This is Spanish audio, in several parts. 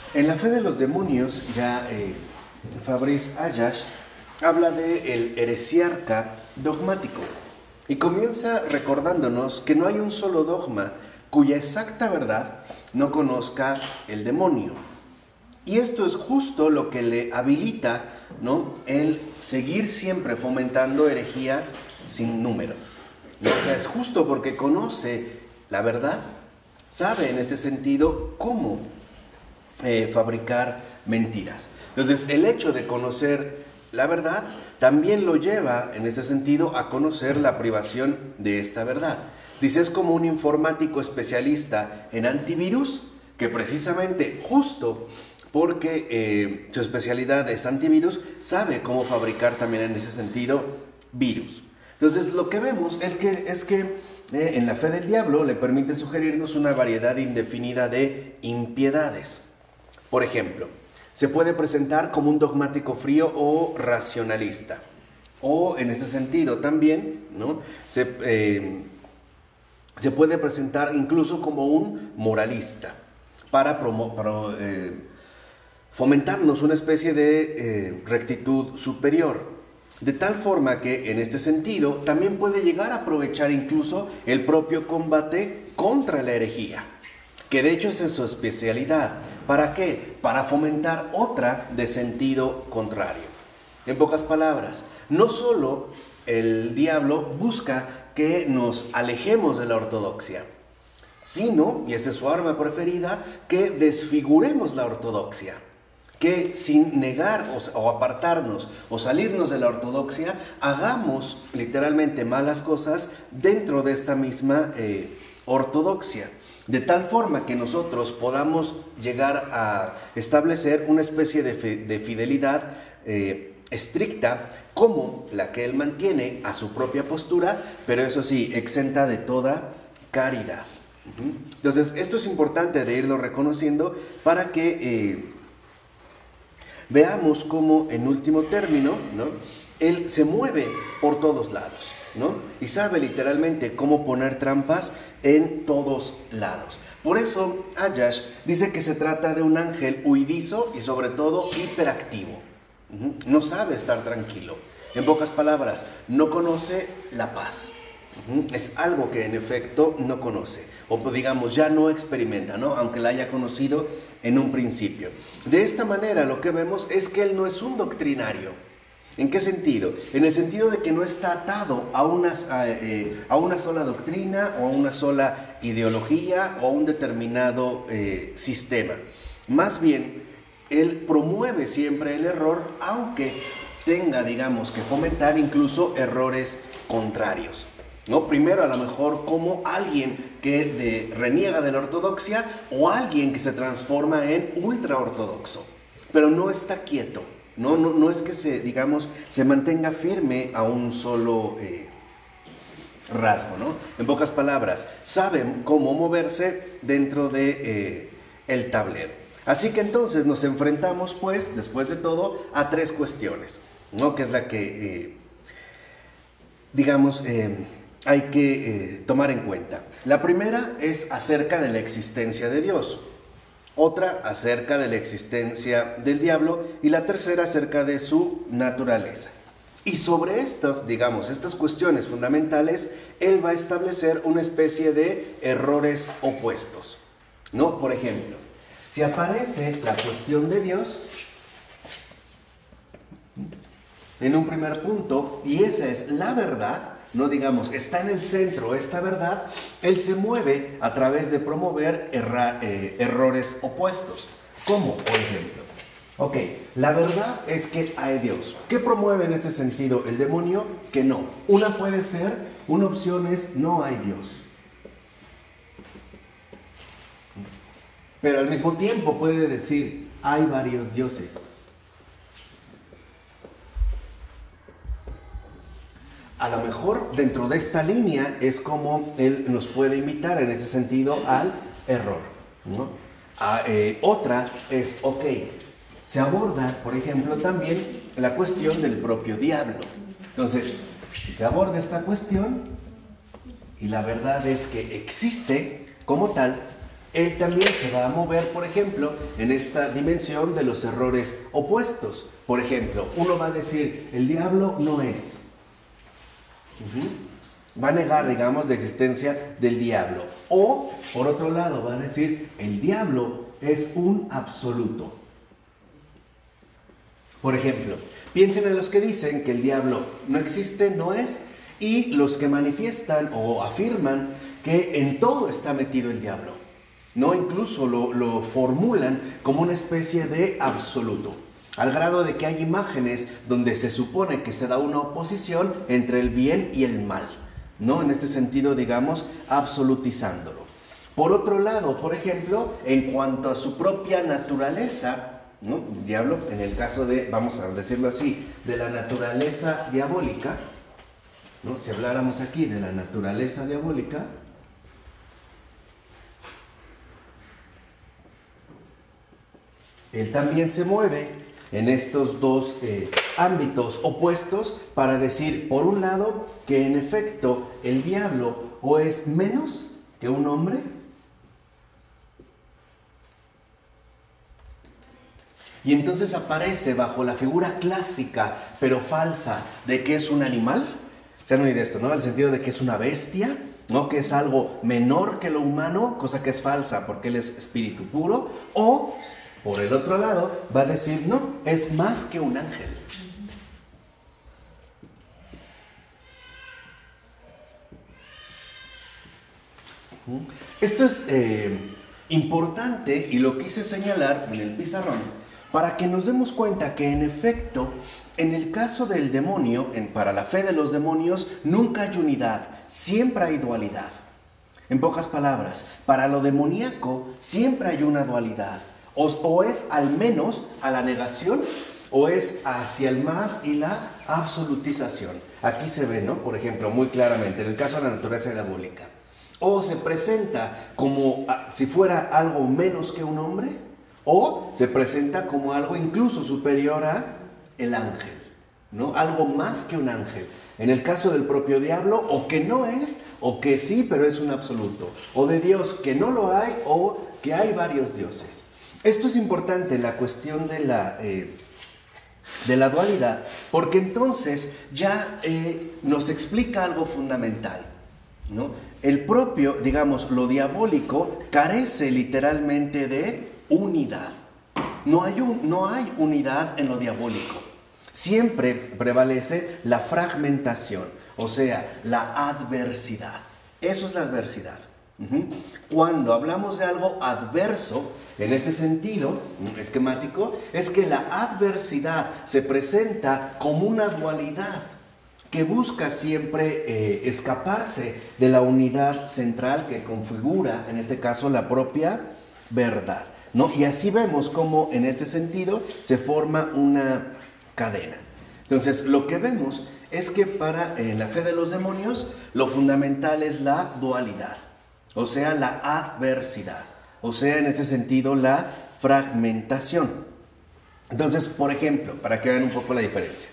En La fe de los demonios, ya Fabrice Ayash habla de el heresiarca dogmático y comienza recordándonos que no hay un solo dogma cuya exacta verdad no conozca el demonio. Y esto es justo lo que le habilita, ¿no?, el seguir siempre fomentando herejías sin número. O sea, es justo porque conoce la verdad, sabe en este sentido cómo fabricar mentiras. Entonces, el hecho de conocer la verdad también lo lleva, en este sentido, a conocer la privación de esta verdad. Dice, es como un informático especialista en antivirus, que precisamente, justo porque su especialidad es antivirus, sabe cómo fabricar también en ese sentido virus. Entonces, lo que vemos es que en La fe del diablo le permite sugerirnos una variedad indefinida de impiedades. Por ejemplo, se puede presentar como un dogmático frío o racionalista. O en ese sentido también, ¿no?, se puede presentar incluso como un moralista para fomentarnos una especie de rectitud superior. De tal forma que en este sentido también puede llegar a aprovechar incluso el propio combate contra la herejía, que de hecho es su especialidad. ¿Para qué? Para fomentar otra de sentido contrario. En pocas palabras, no solo el diablo busca que nos alejemos de la ortodoxia, sino, y esa es su arma preferida, que desfiguremos la ortodoxia. Que sin negar o apartarnos o salirnos de la ortodoxia, hagamos literalmente malas cosas dentro de esta misma ortodoxia. De tal forma que nosotros podamos llegar a establecer una especie de fidelidad estricta, como la que él mantiene a su propia postura, pero eso sí, exenta de toda caridad. Entonces, esto es importante de irlo reconociendo para que veamos cómo, en último término, ¿no?, él se mueve por todos lados, ¿no?, y sabe literalmente cómo poner trampas en todos lados. Por eso Ayash dice que se trata de un ángel huidizo y sobre todo hiperactivo. No sabe estar tranquilo. En pocas palabras, no conoce la paz. Es algo que en efecto no conoce, o digamos ya no experimenta, ¿no?, aunque la haya conocido en un principio. De esta manera lo que vemos es que él no es un doctrinario. ¿En qué sentido? En el sentido de que no está atado a una sola doctrina o a una sola ideología o a un determinado sistema. Más bien, él promueve siempre el error, aunque tenga, digamos, que fomentar incluso errores contrarios, ¿no? Primero, a lo mejor como alguien que reniega de la ortodoxia o alguien que se transforma en ultraortodoxo, pero no está quieto, no es que se mantenga firme a un solo rasgo, ¿no? En pocas palabras, saben cómo moverse dentro de el tablero. Así que entonces nos enfrentamos, pues, después de todo, a tres cuestiones, ¿no?, que es la que, hay que tomar en cuenta. La primera es acerca de la existencia de Dios, otra acerca de la existencia del diablo y la tercera acerca de su naturaleza. Y sobre estas cuestiones fundamentales, él va a establecer una especie de errores opuestos, ¿no? Por ejemplo, si aparece la cuestión de Dios en un primer punto, y esa es la verdad, no está en el centro esta verdad, él se mueve a través de promover errores opuestos. ¿Cómo? Por ejemplo, la verdad es que hay Dios. ¿Qué promueve en este sentido el demonio? Que no. Una opción es no hay Dios. Pero al mismo tiempo puede decir hay varios dioses. A lo mejor dentro de esta línea es como él nos puede invitar en ese sentido al error, ¿no? Otra es, se aborda, por ejemplo, también la cuestión del propio diablo. Entonces, si se aborda esta cuestión y la verdad es que existe como tal, Él también se va a mover, por ejemplo, en esta dimensión de los errores opuestos. Por ejemplo, uno va a decir, el diablo no es. Va a negar, digamos, la existencia del diablo. O, por otro lado, va a decir, el diablo es un absoluto. Por ejemplo, piensen en los que dicen que el diablo no existe, no es, y los que manifiestan o afirman que en todo está metido el diablo. No, incluso lo formulan como una especie de absoluto, al grado de que hay imágenes donde se supone que se da una oposición entre el bien y el mal, ¿no? En este sentido, digamos, absolutizándolo. Por otro lado, por ejemplo, en cuanto a su propia naturaleza, ¿no? El diablo, en el caso de, vamos a decirlo así, de la naturaleza diabólica, ¿no? Si habláramos aquí de la naturaleza diabólica, él también se mueve en estos dos ámbitos opuestos para decir, por un lado, que en efecto el diablo o es menos que un hombre, y entonces aparece bajo la figura clásica, pero falsa, de que es un animal. ¿Se han oído esto, no? El sentido de que es una bestia, ¿no? Que es algo menor que lo humano, cosa que es falsa porque él es espíritu puro. O, por el otro lado, va a decir, no, es más que un ángel. Esto es importante y lo quise señalar en el pizarrón para que nos demos cuenta que en efecto, en el caso del demonio, para la fe de los demonios, nunca hay unidad, siempre hay dualidad. En pocas palabras, para lo demoníaco siempre hay una dualidad. O es al menos a la negación, o es hacia el más y la absolutización. Aquí se ve, ¿no? Por ejemplo, muy claramente, en el caso de la naturaleza diabólica. O se presenta como si fuera algo menos que un hombre, o se presenta como algo incluso superior a el ángel, ¿no? Algo más que un ángel. En el caso del propio diablo, o que no es, o que sí, pero es un absoluto. O de Dios que no lo hay, o que hay varios dioses. Esto es importante, la cuestión de la dualidad, porque entonces ya nos explica algo fundamental, ¿no? El propio, digamos, lo diabólico carece literalmente de unidad. No hay unidad en lo diabólico. Siempre prevalece la fragmentación, o sea, la adversidad. Eso es la adversidad. Cuando hablamos de algo adverso, en este sentido esquemático, es que la adversidad se presenta como una dualidad que busca siempre escaparse de la unidad central que configura, en este caso, la propia verdad, ¿no? Y así vemos cómo en este sentido se forma una cadena. Entonces, lo que vemos es que para la fe de los demonios, lo fundamental es la dualidad, o sea, la adversidad, o sea, en este sentido, la fragmentación. Entonces, por ejemplo, para que vean un poco la diferencia,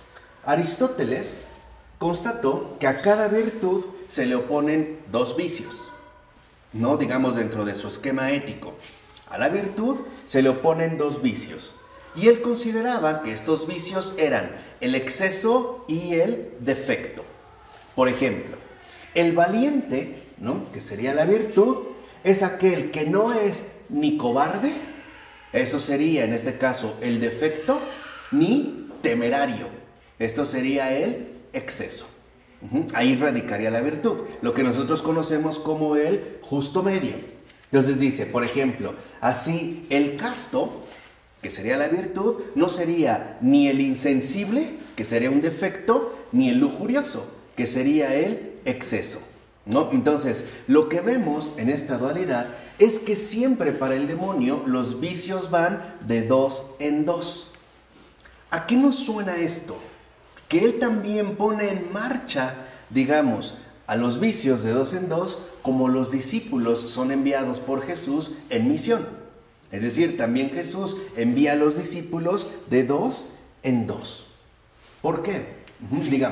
Aristóteles constató que a cada virtud se le oponen dos vicios, ¿no? Digamos, dentro de su esquema ético. A la virtud se le oponen dos vicios. Y él consideraba que estos vicios eran el exceso y el defecto. Por ejemplo, el valiente, ¿no? Que sería la virtud, es aquel que no es ni cobarde, eso sería en este caso el defecto, ni temerario, esto sería el exceso. Ahí radicaría la virtud, lo que nosotros conocemos como el justo medio. Entonces dice, por ejemplo, así el casto, que sería la virtud, no sería ni el insensible, que sería un defecto, ni el lujurioso, que sería el exceso, ¿no? Entonces, lo que vemos en esta dualidad es que siempre para el demonio los vicios van de dos en dos. ¿A qué nos suena esto? Que él también pone en marcha, digamos, a los vicios de dos en dos, como los discípulos son enviados por Jesús en misión. Es decir, también Jesús envía a los discípulos de dos en dos. ¿Por qué? Digamos,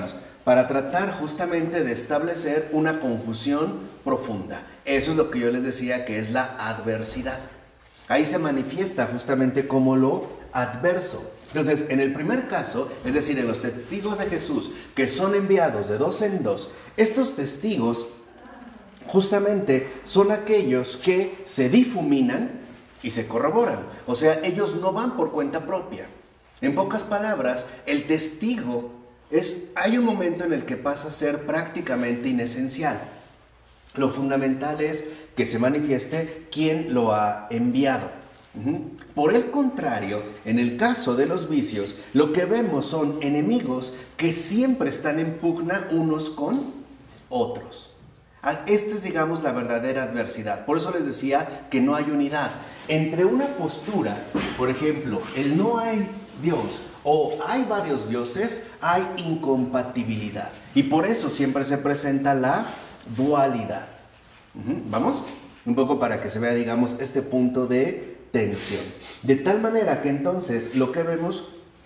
para tratar justamente de establecer una confusión profunda. Eso es lo que yo les decía que es la adversidad. Ahí se manifiesta justamente como lo adverso. Entonces, en el primer caso, es decir, en los testigos de Jesús, que son enviados de dos en dos, estos testigos justamente son aquellos que se difuminan y se corroboran. O sea, ellos no van por cuenta propia. En pocas palabras, el testigo hay un momento en el que pasa a ser prácticamente inesencial. Lo fundamental es que se manifieste quién lo ha enviado. Por el contrario, en el caso de los vicios, lo que vemos son enemigos que siempre están en pugna unos con otros. Esta es, digamos, la verdadera adversidad. Por eso les decía que no hay unidad. Entre una postura, por ejemplo, el no hay Dios o hay varios dioses, hay incompatibilidad. Y por eso siempre se presenta la dualidad. ¿Vamos? Un poco para que se vea, digamos, este punto de tensión. De tal manera que entonces lo que vemos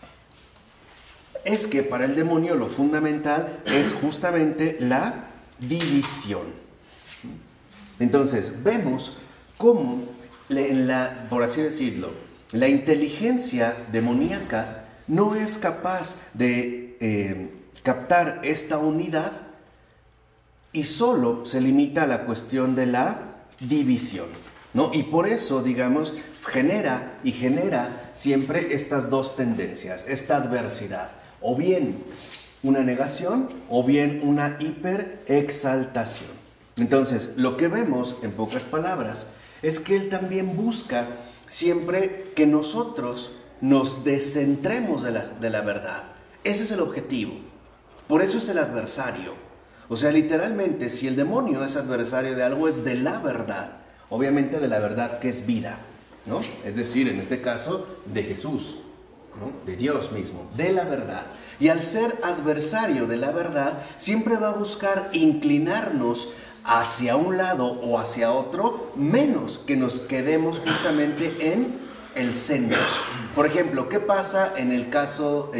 es que para el demonio lo fundamental es justamente la división. Entonces vemos cómo por así decirlo, la inteligencia demoníaca no es capaz de captar esta unidad y solo se limita a la cuestión de la división, ¿no? Y por eso, digamos, genera siempre estas dos tendencias, esta adversidad, o bien una negación o bien una hiperexaltación. Entonces, lo que vemos, en pocas palabras, es que él también busca siempre que nosotros nos descentremos de la verdad. Ese es el objetivo. Por eso es el adversario. O sea, literalmente, si el demonio es adversario de algo, es de la verdad. Obviamente de la verdad que es vida, ¿no? Es decir, en este caso, de Jesús, ¿no? De Dios mismo, de la verdad. Y al ser adversario de la verdad, siempre va a buscar inclinarnos hacia un lado o hacia otro, menos que nos quedemos justamente en el centro. Por ejemplo, ¿qué pasa en el caso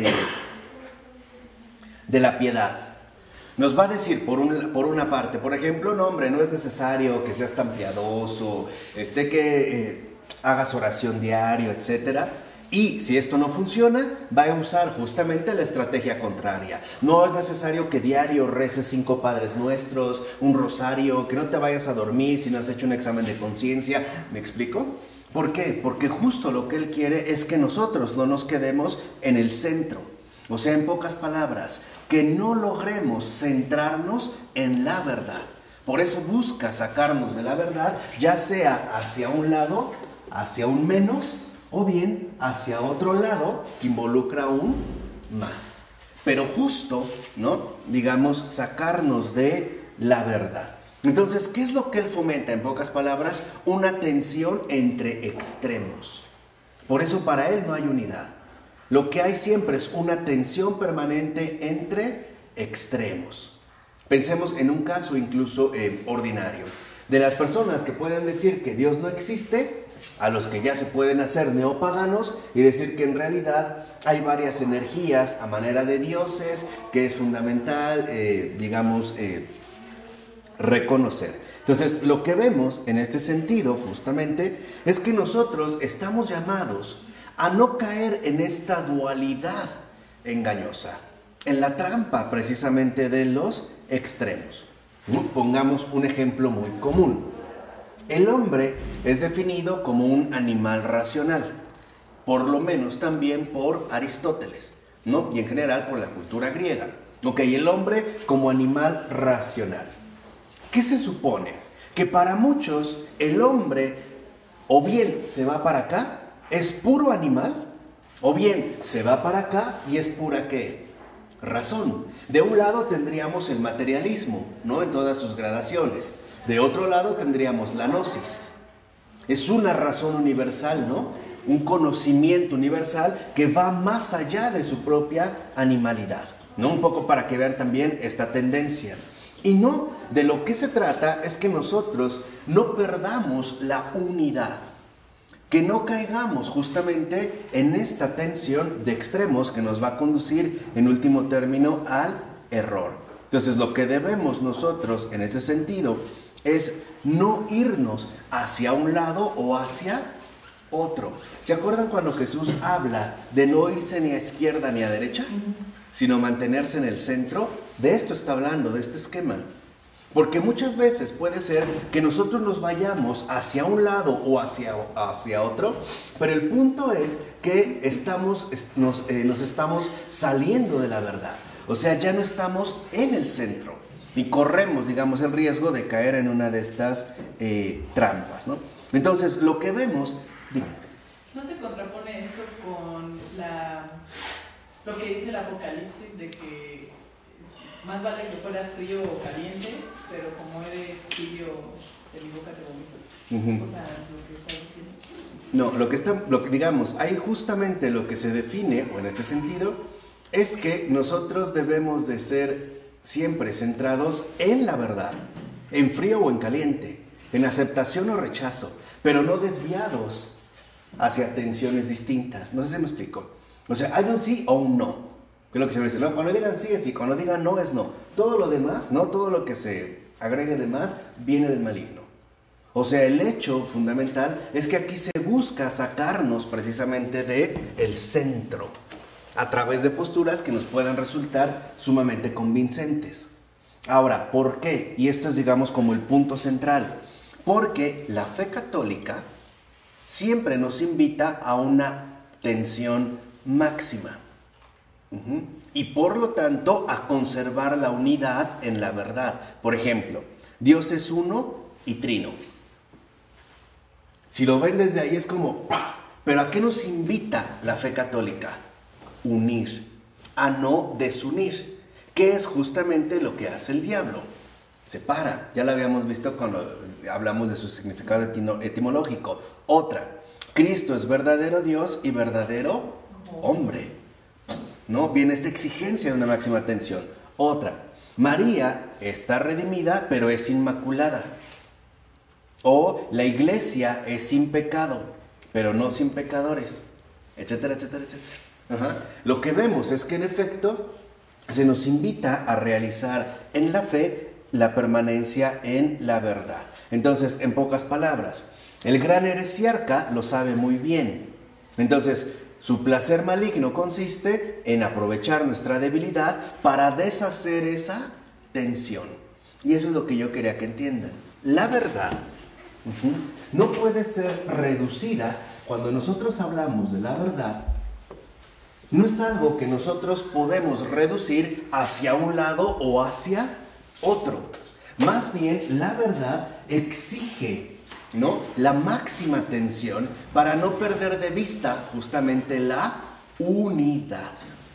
de la piedad? Nos va a decir por una parte, por ejemplo, no hombre, no es necesario que seas tan piadoso, que hagas oración diario, etcétera. Y si esto no funciona, va a usar justamente la estrategia contraria. No es necesario que diario reces 5 Padres Nuestros, un rosario, que no te vayas a dormir si no has hecho un examen de conciencia. ¿Me explico? ¿Por qué? Porque justo lo que él quiere es que nosotros no nos quedemos en el centro. O sea, en pocas palabras, que no logremos centrarnos en la verdad. Por eso busca sacarnos de la verdad, ya sea hacia un lado, hacia un menos, o bien hacia otro lado que involucra aún más. Pero justo, ¿no? Digamos, sacarnos de la verdad. Entonces, ¿qué es lo que él fomenta? En pocas palabras, una tensión entre extremos. Por eso para él no hay unidad. Lo que hay siempre es una tensión permanente entre extremos. Pensemos en un caso incluso ordinario. De las personas que pueden decir que Dios no existe, a los que ya se pueden hacer neopaganos y decir que en realidad hay varias energías a manera de dioses que es fundamental, reconocer. Entonces, lo que vemos en este sentido justamente es que nosotros estamos llamados a no caer en esta dualidad engañosa, en la trampa precisamente de los extremos. Pongamos un ejemplo muy común. El hombre es definido como un animal racional, por lo menos también por Aristóteles, ¿no? Y en general por la cultura griega. El hombre como animal racional. ¿Qué se supone? Que para muchos el hombre o bien se va para acá, es puro animal, o bien se va para acá y es pura ¿qué? Razón. De un lado tendríamos el materialismo, ¿no? En todas sus gradaciones. De otro lado tendríamos la gnosis. Es una razón universal, ¿no? Un conocimiento universal que va más allá de su propia animalidad, ¿no? Un poco para que vean también esta tendencia. Y no, de lo que se trata es que nosotros no perdamos la unidad, que no caigamos justamente en esta tensión de extremos que nos va a conducir en último término al error. Entonces, lo que debemos nosotros en este sentido es no irnos hacia un lado o hacia otro. ¿Se acuerdan cuando Jesús habla de no irse ni a izquierda ni a derecha, sino mantenerse en el centro? De esto está hablando, de este esquema. Porque muchas veces puede ser que nosotros nos vayamos hacia un lado o hacia otro, pero el punto es que nos estamos saliendo de la verdad. O sea, ya no estamos en el centro y corremos, digamos, el riesgo de caer en una de estas trampas, ¿no? Entonces, lo que vemos... Dime. ¿No se contrapone esto con lo que dice el Apocalipsis de que más vale que fueras frío o caliente, pero como eres tibio, de mi boca te vomito? O sea, lo que está diciendo. No, digamos, ahí justamente lo que se define, o en este sentido, es que nosotros debemos de ser siempre centrados en la verdad, en frío o en caliente, en aceptación o rechazo, pero no desviados hacia tensiones distintas. No sé si me explico. O sea, hay un sí o un no. Que es lo que se dice, ¿no? Cuando digan sí es sí, cuando digan no es no. Todo lo demás, ¿no? Todo lo que se agregue de más viene del maligno. O sea, el hecho fundamental es que aquí se busca sacarnos precisamente del centro a través de posturas que nos puedan resultar sumamente convincentes. Ahora, ¿por qué? Y esto es, digamos, como el punto central. Porque la fe católica siempre nos invita a una tensión máxima. Y por lo tanto a conservar la unidad en la verdad. Por ejemplo, Dios es uno y trino. Si lo ven desde ahí es como ¡pah! Pero ¿a qué nos invita la fe católica? Unir, a no desunir, que es justamente lo que hace el diablo. Separa, ya lo habíamos visto cuando hablamos de su significado etimológico. Otra, Cristo es verdadero Dios y verdadero hombre. ¿No? Viene esta exigencia de una máxima tensión. Otra, María está redimida, pero es inmaculada. O la iglesia es sin pecado, pero no sin pecadores, etcétera, etcétera, etcétera. Lo que vemos es que en efecto se nos invita a realizar en la fe la permanencia en la verdad. Entonces, en pocas palabras, el gran heresiarca lo sabe muy bien. Entonces, su placer maligno consiste en aprovechar nuestra debilidad para deshacer esa tensión. Y eso es lo que yo quería que entiendan. La verdad no puede ser reducida. Cuando nosotros hablamos de la verdad, no es algo que nosotros podemos reducir hacia un lado o hacia otro. Más bien, la verdad exige, ¿no?, la máxima tensión para no perder de vista justamente la unidad.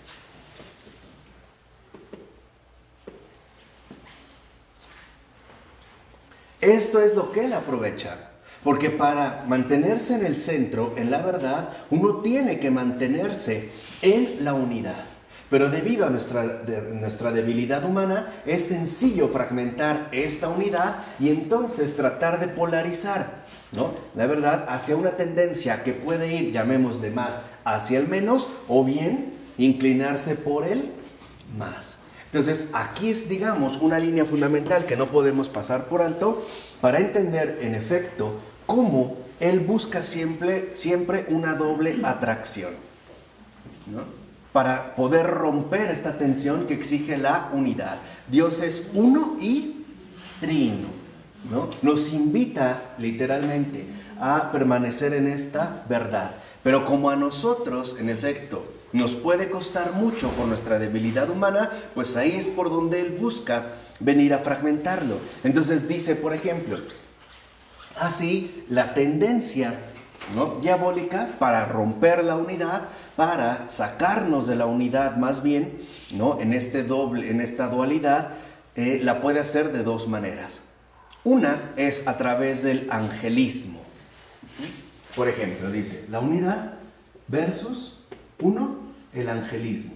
Esto es lo que él aprovecha, porque para mantenerse en el centro, en la verdad, uno tiene que mantenerse en la unidad. Pero debido a nuestra debilidad humana, es sencillo fragmentar esta unidad y entonces tratar de polarizar, ¿no?, la verdad hacia una tendencia que puede ir, llamemos de más hacia el menos, o bien inclinarse por el más. Entonces, aquí es, digamos, una línea fundamental que no podemos pasar por alto para entender, en efecto, cómo él busca siempre una doble atracción, ¿no?, para poder romper esta tensión que exige la unidad. Dios es uno y trino, ¿no? Nos invita literalmente a permanecer en esta verdad. Pero como a nosotros, en efecto, nos puede costar mucho por nuestra debilidad humana, pues ahí es por donde él busca venir a fragmentarlo. Entonces dice, por ejemplo, así la tendencia, ¿no?, diabólica para romper la unidad, para sacarnos de la unidad más bien, ¿no?, en esta dualidad, la puede hacer de dos maneras. Una es a través del angelismo. Por ejemplo, dice, la unidad versus el angelismo.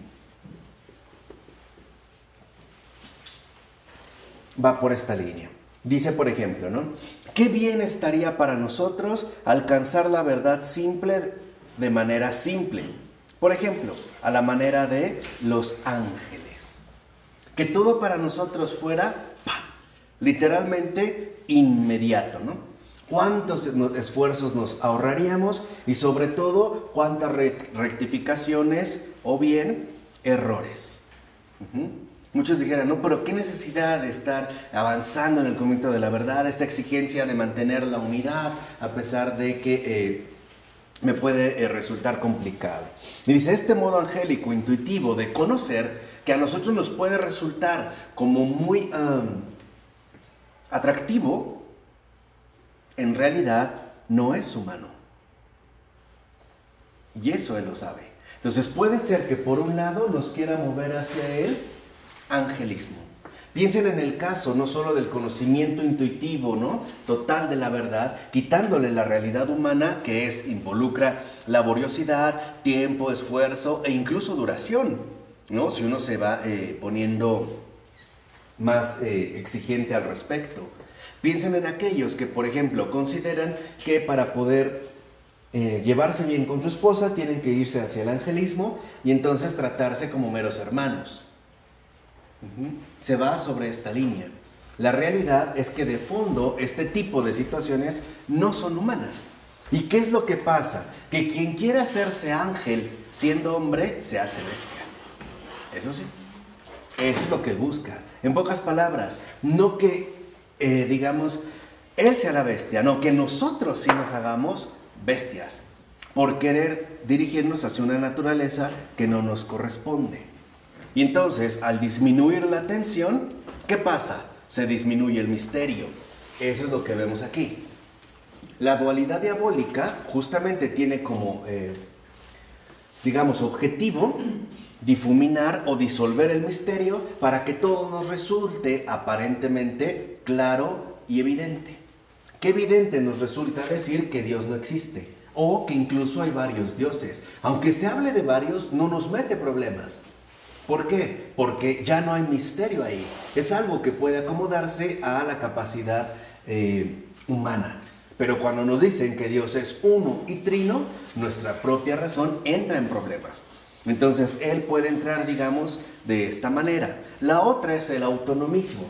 Va por esta línea. Dice, por ejemplo, ¿no?, qué bien estaría para nosotros alcanzar la verdad simple de manera simple. Por ejemplo, a la manera de los ángeles. que todo para nosotros fuera literalmente inmediato, ¿no? ¿Cuántos esfuerzos nos ahorraríamos y sobre todo cuántas rectificaciones o bien errores? Muchos dijeran, no, pero qué necesidad de estar avanzando en el conocimiento de la verdad, esta exigencia de mantener la unidad a pesar de que me puede resultar complicado. Y dice, este modo angélico, intuitivo de conocer, que a nosotros nos puede resultar como muy atractivo, en realidad no es humano. Y eso Él lo sabe. Entonces puede ser que por un lado nos quiera mover hacia el angelismo. Piensen en el caso no solo del conocimiento intuitivo, ¿no?, total de la verdad, quitándole la realidad humana que involucra laboriosidad, tiempo, esfuerzo e incluso duración, ¿no? Si uno se va poniendo más exigente al respecto. Piensen en aquellos que, por ejemplo, consideran que para poder llevarse bien con su esposa tienen que irse hacia el angelismo y entonces tratarse como meros hermanos. Se va sobre esta línea. La realidad es que de fondo este tipo de situaciones no son humanas. ¿Y qué es lo que pasa? Que quien quiere hacerse ángel siendo hombre se hace bestia. Eso sí, eso es lo que él busca. En pocas palabras, no que digamos él sea la bestia, no, que nosotros sí nos hagamos bestias por querer dirigirnos hacia una naturaleza que no nos corresponde. Y entonces, al disminuir la tensión, ¿qué pasa? Se disminuye el misterio. Eso es lo que vemos aquí. La dualidad diabólica justamente tiene como, objetivo difuminar o disolver el misterio para que todo nos resulte aparentemente claro y evidente. ¿Qué evidente nos resulta decir que Dios no existe? O que incluso hay varios dioses. Aunque se hable de varios, no nos mete problemas. ¿Por qué? Porque ya no hay misterio ahí. Es algo que puede acomodarse a la capacidad humana. Pero cuando nos dicen que Dios es uno y trino, nuestra propia razón entra en problemas. Entonces, Él puede entrar, digamos, de esta manera. La otra es el autonomismo.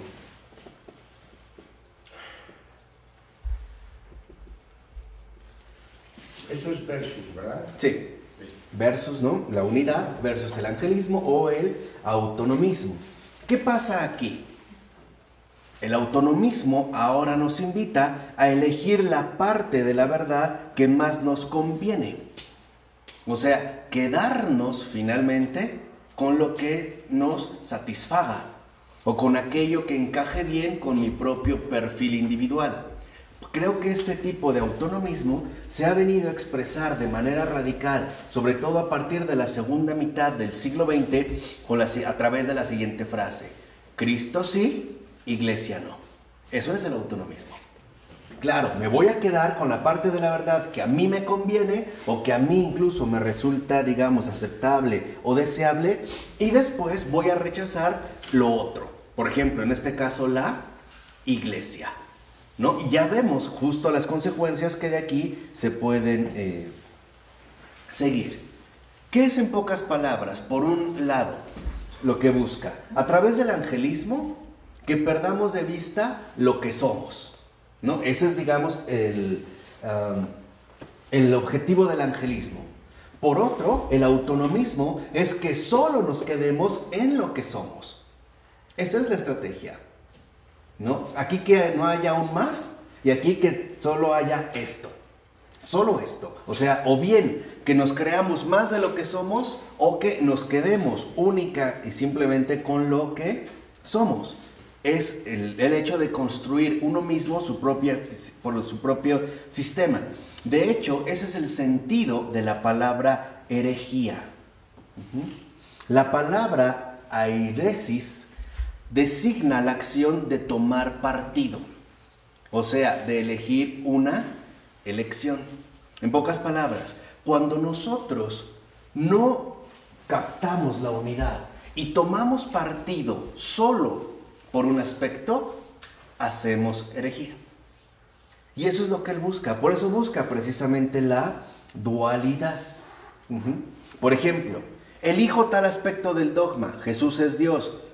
Eso es versus, ¿verdad? Sí. Versus, ¿no?, la unidad versus el angelismo o el autonomismo. ¿Qué pasa aquí? El autonomismo ahora nos invita a elegir la parte de la verdad que más nos conviene. O sea, quedarnos finalmente con lo que nos satisfaga o con aquello que encaje bien con mi propio perfil individual. Creo que este tipo de autonomismo se ha venido a expresar de manera radical, sobre todo a partir de la segunda mitad del siglo XX, a través de la siguiente frase: Cristo sí, Iglesia no. Eso es el autonomismo. Claro, me voy a quedar con la parte de la verdad que a mí me conviene o que a mí incluso me resulta, digamos, aceptable o deseable, y después voy a rechazar lo otro. Por ejemplo, en este caso, la Iglesia, ¿no? Y ya vemos justo las consecuencias que de aquí se pueden seguir. ¿Qué es, en pocas palabras, por un lado, lo que busca? A través del angelismo, que perdamos de vista lo que somos, ¿no? Ese es, digamos, el objetivo del angelismo. Por otro, el autonomismo es que solo nos quedemos en lo que somos. Esa es la estrategia, ¿no? Aquí que no haya aún más y aquí que solo haya esto. Solo esto. O sea, o bien que nos creamos más de lo que somos o que nos quedemos única y simplemente con lo que somos. Es el hecho de construir uno mismo por su propio sistema. De hecho, ese es el sentido de la palabra herejía. La palabra airesis designa la acción de tomar partido, o sea, de elegir una elección. En pocas palabras, cuando nosotros no captamos la unidad y tomamos partido solo por un aspecto, hacemos herejía. Y eso es lo que él busca. Por eso busca precisamente la dualidad. Por ejemplo, elijo tal aspecto del dogma: Jesús es Dios,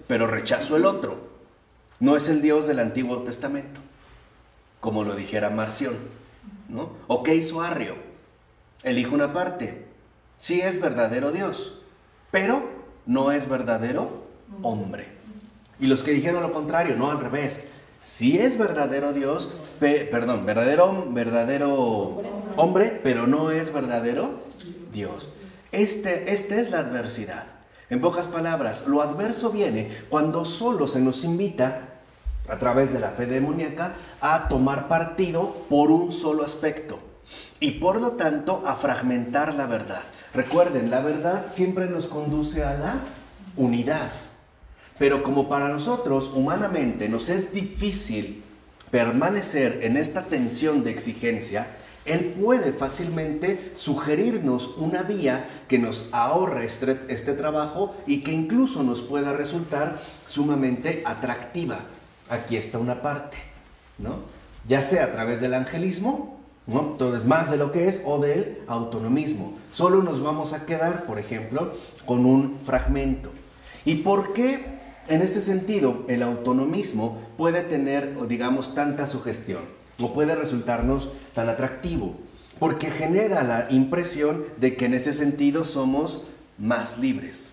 pero rechazo el otro. No es el Dios del Antiguo Testamento, como lo dijera Marción, ¿no? ¿O qué hizo Arrio? Elijo una parte. Sí es verdadero Dios, pero no es verdadero hombre. Y los que dijeron lo contrario, no, al revés. Sí es verdadero Dios, verdadero hombre, pero no es verdadero Dios. Esta es la adversidad. En pocas palabras, lo adverso viene cuando solo se nos invita, a través de la fe demoníaca, a tomar partido por un solo aspecto y por lo tanto a fragmentar la verdad. Recuerden, la verdad siempre nos conduce a la unidad. Pero como para nosotros humanamente nos es difícil permanecer en esta tensión de exigencia, Él puede fácilmente sugerirnos una vía que nos ahorre este trabajo y que incluso nos pueda resultar sumamente atractiva. Aquí está una parte, ¿no? Ya sea a través del angelismo, ¿no? Entonces, más de lo que es, o del autonomismo. Solo nos vamos a quedar, por ejemplo, con un fragmento. ¿Y por qué en este sentido el autonomismo puede tener, digamos, tanta sugestión o puede resultarnos tan atractivo? Porque genera la impresión de que en este sentido somos más libres.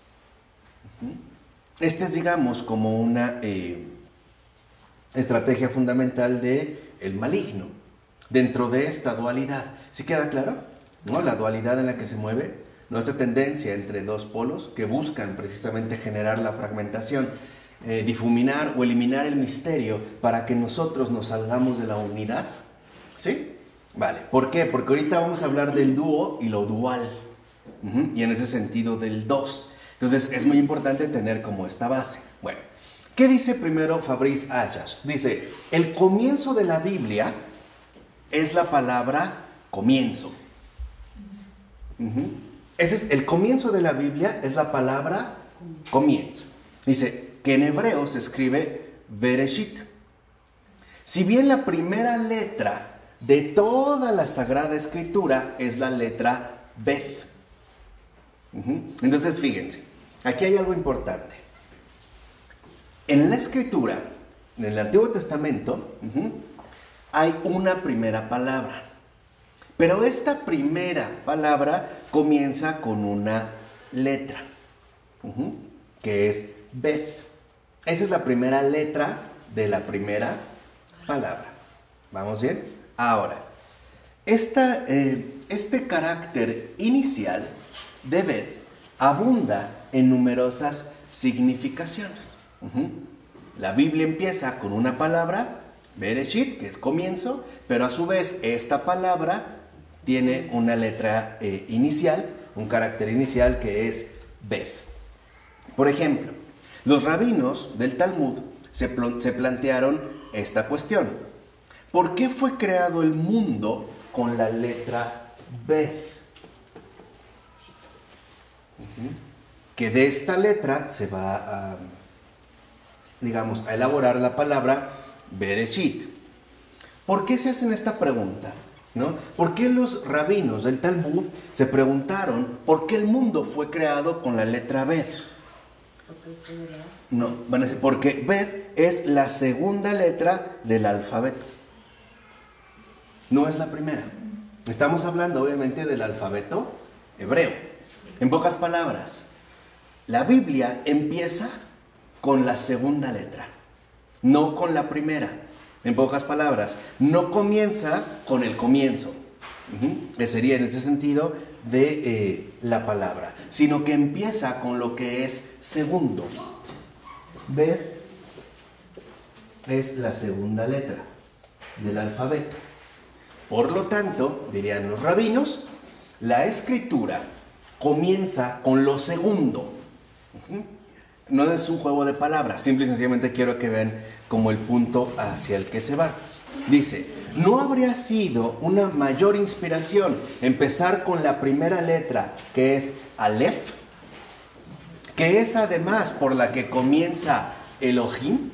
Este es, digamos, como una estrategia fundamental del maligno dentro de esta dualidad. ¿Sí queda claro? ¿No? La dualidad en la que se mueve. Nuestra tendencia entre dos polos que buscan precisamente generar la fragmentación, difuminar o eliminar el misterio para que nosotros nos salgamos de la unidad. ¿Sí? Vale. ¿Por qué? Porque ahorita vamos a hablar del dúo y lo dual. Y en ese sentido del dos. Entonces es muy importante tener como esta base. Bueno, ¿qué dice primero Fabrice Ayash? Dice, el comienzo de la Biblia es la palabra comienzo. Ese es el comienzo de la Biblia, es la palabra comienzo. Dice que en hebreo se escribe Bereshit. Si bien la primera letra de toda la Sagrada Escritura es la letra Bet. Entonces fíjense, aquí hay algo importante. En la Escritura, en el Antiguo Testamento, hay una primera palabra. Pero esta primera palabra comienza con una letra, que es Bet. Esa es la primera letra de la primera palabra. ¿Vamos bien? Ahora, este carácter inicial de Bet abunda en numerosas significaciones. La Biblia empieza con una palabra, Bereshit, que es comienzo, pero a su vez esta palabra tiene una letra inicial, un carácter inicial que es Bet. Por ejemplo, los rabinos del Talmud se plantearon esta cuestión. ¿Por qué fue creado el mundo con la letra Bet? Que de esta letra se va a, digamos, a elaborar la palabra Bereshit. ¿Por qué se hacen esta pregunta? ¿No? ¿Por qué los rabinos del Talmud se preguntaron por qué el mundo fue creado con la letra Bet? No, van a decir, porque Bet es la segunda letra del alfabeto. No es la primera. Estamos hablando obviamente del alfabeto hebreo. En pocas palabras, la Biblia empieza con la segunda letra, no con la primera. En pocas palabras, no comienza con el comienzo, que sería en ese sentido de la palabra, sino que empieza con lo que es segundo. Bet es la segunda letra del alfabeto. Por lo tanto, dirían los rabinos, la escritura comienza con lo segundo. No es un juego de palabras, simple y sencillamente quiero que vean como el punto hacia el que se va. Dice, ¿no habría sido una mayor inspiración empezar con la primera letra, que es Aleph, que es además por la que comienza Elohim?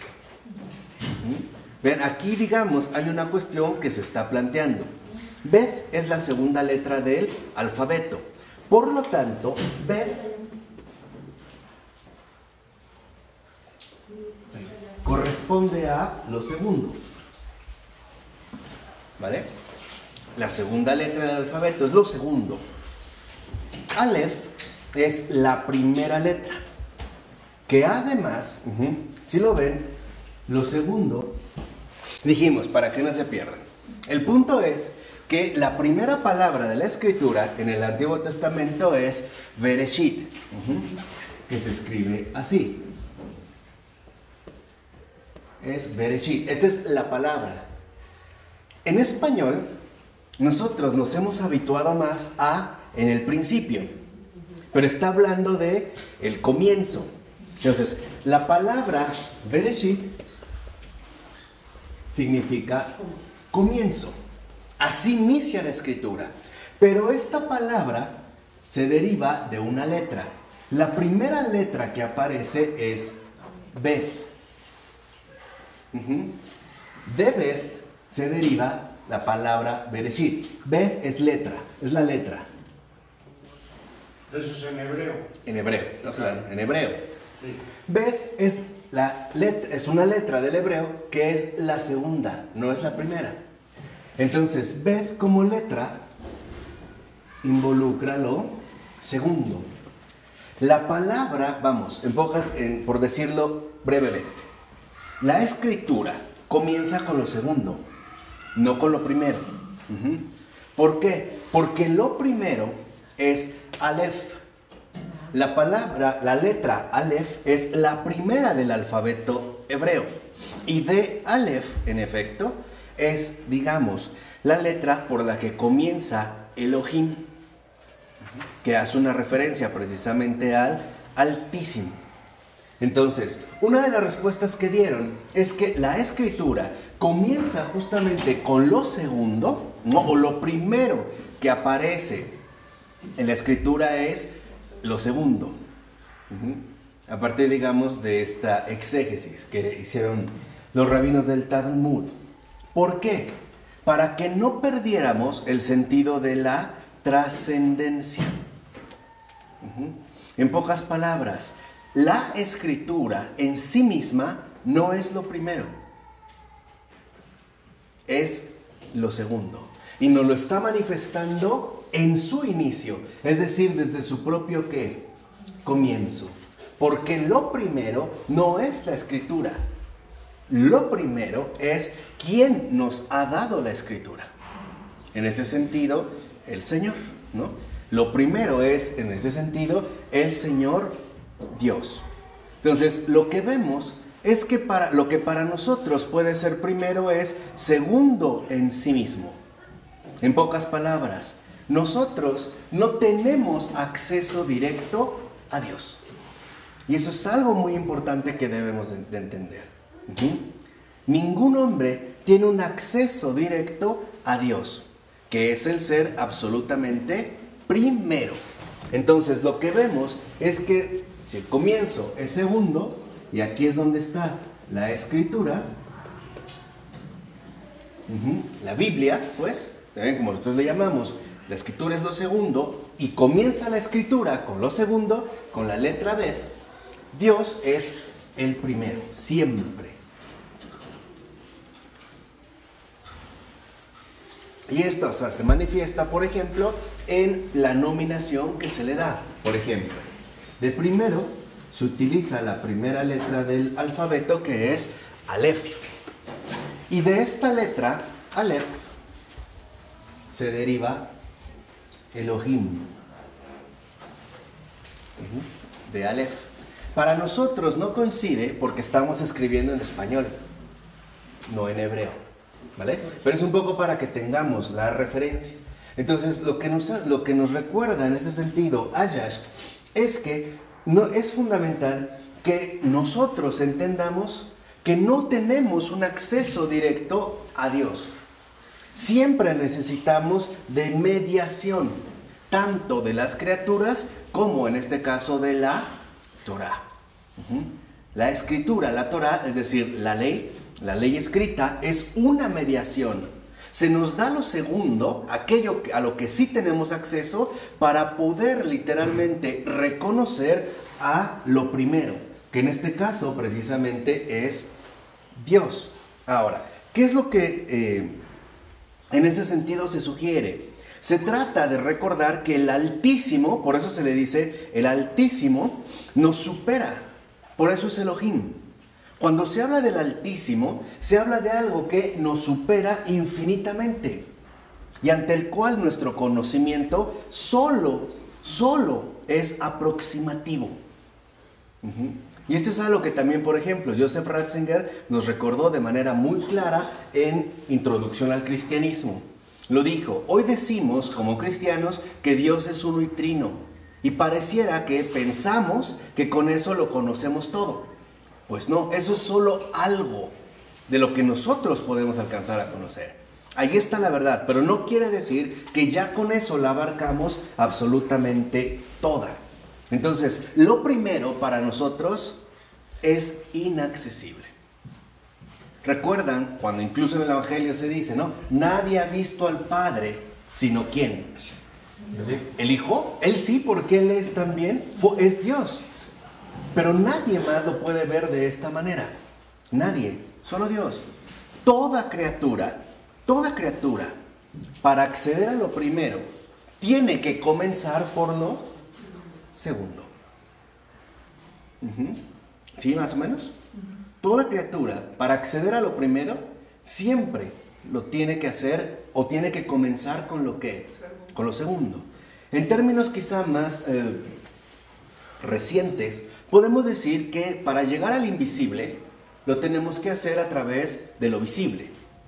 Ven, aquí digamos hay una cuestión que se está planteando. Bet es la segunda letra del alfabeto. Por lo tanto, Bet corresponde a lo segundo. ¿Vale? La segunda letra del alfabeto es lo segundo. Aleph es la primera letra, que además, si lo ven, lo segundo, dijimos, para que no se pierdan. El punto es que la primera palabra de la escritura en el Antiguo Testamento es Bereshit, que se escribe así. Es Bereshit. Esta es la palabra. En español, nosotros nos hemos habituado más a en el principio, pero está hablando de el comienzo. Entonces, la palabra Bereshit significa comienzo. Así inicia la escritura. Pero esta palabra se deriva de una letra. La primera letra que aparece es Bet. De Bet se deriva la palabra Bereshit. Bet es letra, es la letra. Eso es en hebreo. En hebreo, en hebreo. Sí. Bet es una letra del hebreo que es la segunda, no es la primera. Entonces, Bet como letra involucra lo segundo. La palabra, vamos, en pocas, por decirlo brevemente, la escritura comienza con lo segundo, no con lo primero. ¿Por qué? Porque lo primero es Aleph. La letra Aleph es la primera del alfabeto hebreo. Y de Aleph, en efecto, es, digamos, la letra por la que comienza Elohim, que hace una referencia precisamente al Altísimo. Entonces, una de las respuestas que dieron es que la escritura comienza justamente con lo segundo, ¿no? O lo primero que aparece en la escritura es lo segundo. A partir, digamos, de esta exégesis que hicieron los rabinos del Talmud. ¿Por qué? Para que no perdiéramos el sentido de la trascendencia. En pocas palabras, la escritura en sí misma no es lo primero, es lo segundo. Y nos lo está manifestando en su inicio, es decir, desde su propio ¿qué? Comienzo. Porque lo primero no es la escritura. Lo primero es quién nos ha dado la escritura. En ese sentido, el Señor, ¿no? Lo primero es, en ese sentido, el Señor Dios. Entonces, lo que vemos es que lo que para nosotros puede ser primero es segundo en sí mismo. En pocas palabras, nosotros no tenemos acceso directo a Dios. Y eso es algo muy importante que debemos de entender. Ningún hombre tiene un acceso directo a Dios, que es el ser absolutamente primero. Entonces, lo que vemos es que si el comienzo es segundo, y aquí es donde está la escritura, la Biblia, pues, también como nosotros le llamamos, la escritura es lo segundo, y comienza la escritura con lo segundo, con la letra B. Dios es el primero, siempre. Y esto, o sea, se manifiesta, por ejemplo, en la nominación que se le da. Por ejemplo, de primero se utiliza la primera letra del alfabeto, que es Aleph. Y de esta letra, Aleph, se deriva Elohim. De Aleph. Para nosotros no coincide porque estamos escribiendo en español, no en hebreo, ¿vale? Pero es un poco para que tengamos la referencia. Entonces, lo que nos recuerda en ese sentido Ayash es que es fundamental que nosotros entendamos que no tenemos un acceso directo a Dios. Siempre necesitamos de mediación, tanto de las criaturas como en este caso de la Torah. La escritura, la Torah, es decir, la ley escrita, es una mediación. Se nos da lo segundo, aquello a lo que sí tenemos acceso, para poder literalmente reconocer a lo primero, que en este caso precisamente es Dios. Ahora, ¿qué es lo que en ese sentido se sugiere? Se trata de recordar que el Altísimo, por eso se le dice, el Altísimo nos supera, por eso es Elohim. Cuando se habla del Altísimo, se habla de algo que nos supera infinitamente y ante el cual nuestro conocimiento solo es aproximativo. Y esto es algo que también, por ejemplo, Joseph Ratzinger nos recordó de manera muy clara en Introducción al Cristianismo. Lo dijo: hoy decimos como cristianos que Dios es uno y trino, y pareciera que pensamos que con eso lo conocemos todo. Pues no, eso es solo algo de lo que nosotros podemos alcanzar a conocer. Ahí está la verdad, pero no quiere decir que ya con eso la abarcamos absolutamente toda. Entonces, lo primero para nosotros es inaccesible. ¿Recuerdan cuando incluso en el Evangelio se dice, ¿no? Nadie ha visto al Padre, sino ¿quién? ¿El Hijo? Él sí, porque Él es también, es Dios. Pero nadie más lo puede ver de esta manera. Nadie, solo Dios. Toda criatura, para acceder a lo primero, tiene que comenzar por lo segundo. ¿Sí, más o menos? Toda criatura, para acceder a lo primero, siempre lo tiene que hacer o tiene que comenzar con lo que, con lo segundo. En términos quizá más recientes, podemos decir que para llegar al invisible, lo tenemos que hacer a través de lo visible.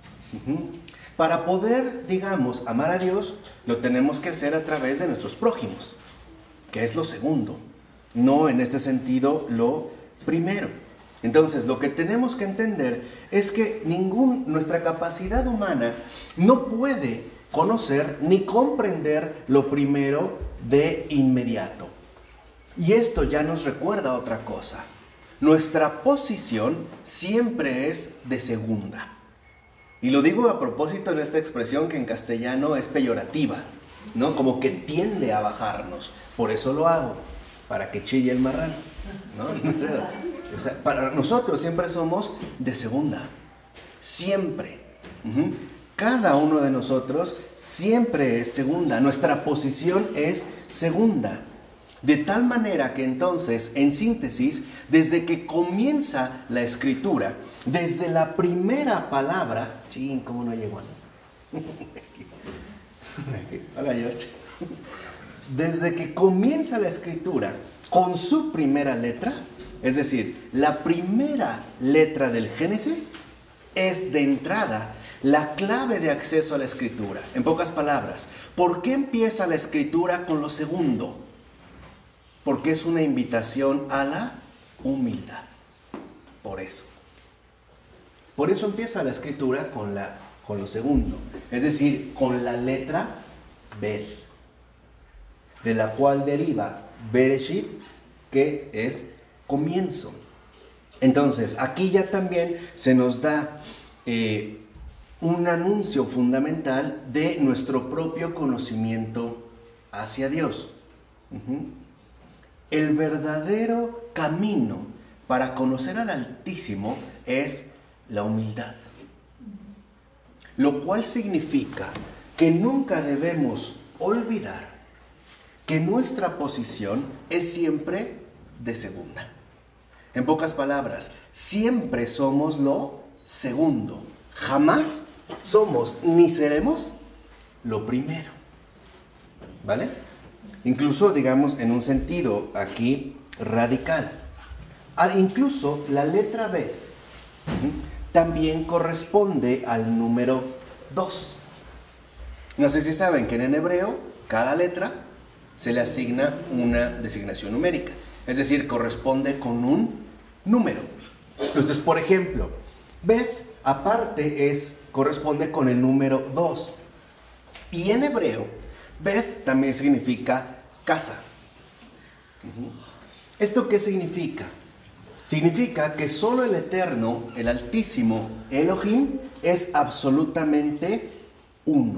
Para poder, digamos, amar a Dios, lo tenemos que hacer a través de nuestros prójimos, que es lo segundo, no en este sentido lo primero. Entonces, lo que tenemos que entender es que nuestra capacidad humana no puede conocer ni comprender lo primero de inmediato. Y esto ya nos recuerda otra cosa. Nuestra posición siempre es de segunda. Y lo digo a propósito en esta expresión que en castellano es peyorativa, ¿no? Como que tiende a bajarnos. Por eso lo hago, para que chille el marrano, ¿no? O sea, para nosotros siempre somos de segunda. Siempre. Cada uno de nosotros siempre es segunda. Nuestra posición es segunda. De tal manera que entonces, en síntesis, desde que comienza la escritura, desde la primera palabra... ¿Cómo no llegó antes? Hola, George. Desde que comienza la escritura con su primera letra, es decir, la primera letra del Génesis es de entrada la clave de acceso a la escritura. En pocas palabras, ¿por qué empieza la escritura con lo segundo? Porque es una invitación a la humildad. Por eso. Por eso empieza la escritura con lo segundo. Es decir, con la letra Bet, de la cual deriva Bereshit, que es comienzo. Entonces, aquí ya también se nos da un anuncio fundamental de nuestro propio conocimiento hacia Dios. El verdadero camino para conocer al Altísimo es la humildad. Lo cual significa que nunca debemos olvidar que nuestra posición es siempre de segunda. En pocas palabras, siempre somos lo segundo. Jamás somos ni seremos lo primero. ¿Vale? Incluso, digamos, en un sentido aquí radical. Incluso la letra Bet también corresponde al número 2. No sé si saben que en hebreo cada letra se le asigna una designación numérica. Es decir, corresponde con un número. Entonces, por ejemplo, Bet aparte corresponde con el número 2. Y en hebreo, Bet también significa casa. ¿Esto qué significa? Significa que solo el Eterno, el Altísimo, Elohim, es absolutamente uno.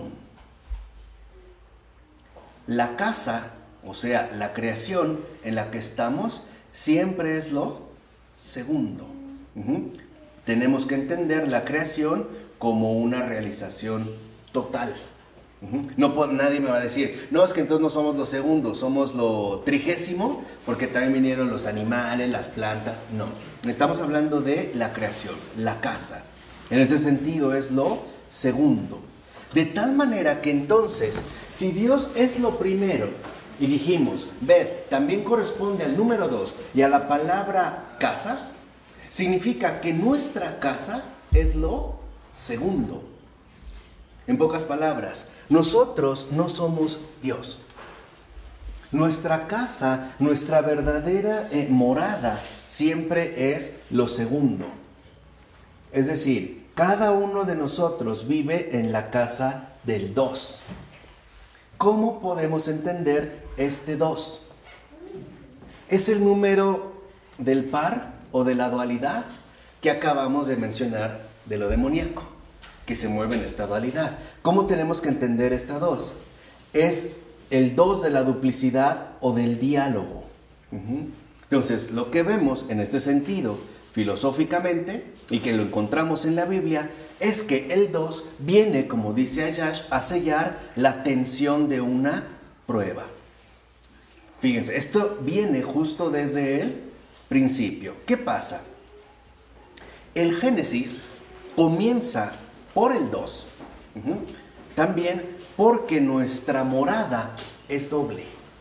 La casa, o sea, la creación en la que estamos, siempre es lo segundo. tenemos que entender la creación como una realización total. Nadie me va a decir, no, es que entonces no somos los segundos, somos lo 30, porque también vinieron los animales, las plantas. No, estamos hablando de la creación, la casa. En ese sentido es lo segundo. De tal manera que entonces, si Dios es lo primero, y dijimos, ved, también corresponde al número 2 y a la palabra casa, significa que nuestra casa es lo segundo. En pocas palabras, nosotros no somos Dios. Nuestra casa, nuestra verdadera morada, siempre es lo segundo. Es decir, cada uno de nosotros vive en la casa del 2. ¿Cómo podemos entender este 2? Es el número del par o de la dualidad que acabamos de mencionar de lo demoníaco, que se mueve en esta dualidad. ¿Cómo tenemos que entender esta 2? Es el 2 de la duplicidad o del diálogo. Entonces, lo que vemos en este sentido, filosóficamente, y que lo encontramos en la Biblia, es que el 2 viene, como dice Ayash, a sellar la tensión de una prueba. Fíjense, esto viene justo desde el principio. ¿Qué pasa? El Génesis comienza por el 2, también porque nuestra morada es doble.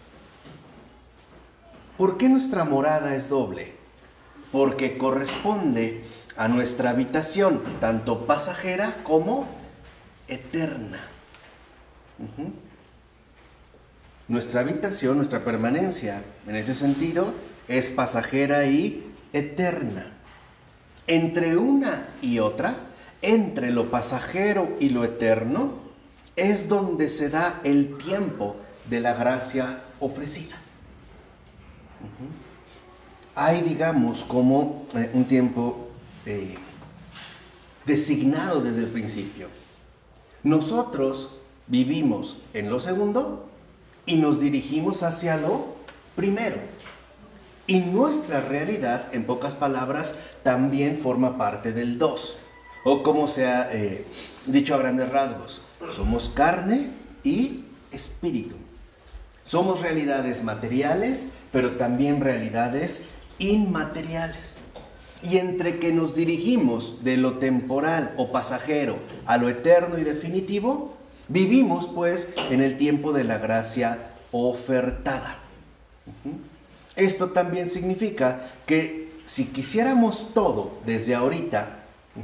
¿Por qué nuestra morada es doble? Porque corresponde a nuestra habitación, tanto pasajera como eterna. Nuestra habitación, nuestra permanencia, en ese sentido, es pasajera y eterna. Entre una y otra, entre lo pasajero y lo eterno, es donde se da el tiempo de la gracia ofrecida. Hay, digamos, como un tiempo designado desde el principio. Nosotros vivimos en lo segundo y nos dirigimos hacia lo primero. Y nuestra realidad, en pocas palabras, también forma parte del 2. O como se ha dicho a grandes rasgos, somos carne y espíritu. Somos realidades materiales, pero también realidades inmateriales. Y entre que nos dirigimos de lo temporal o pasajero a lo eterno y definitivo, vivimos pues en el tiempo de la gracia ofertada. Esto también significa que si quisiéramos todo desde ahorita,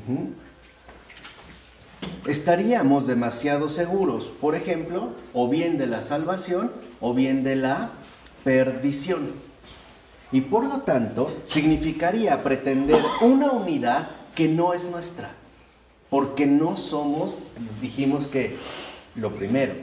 estaríamos demasiado seguros, por ejemplo, o bien de la salvación o bien de la perdición. Y por lo tanto, significaría pretender una unidad que no es nuestra, porque no somos, dijimos que, lo primero.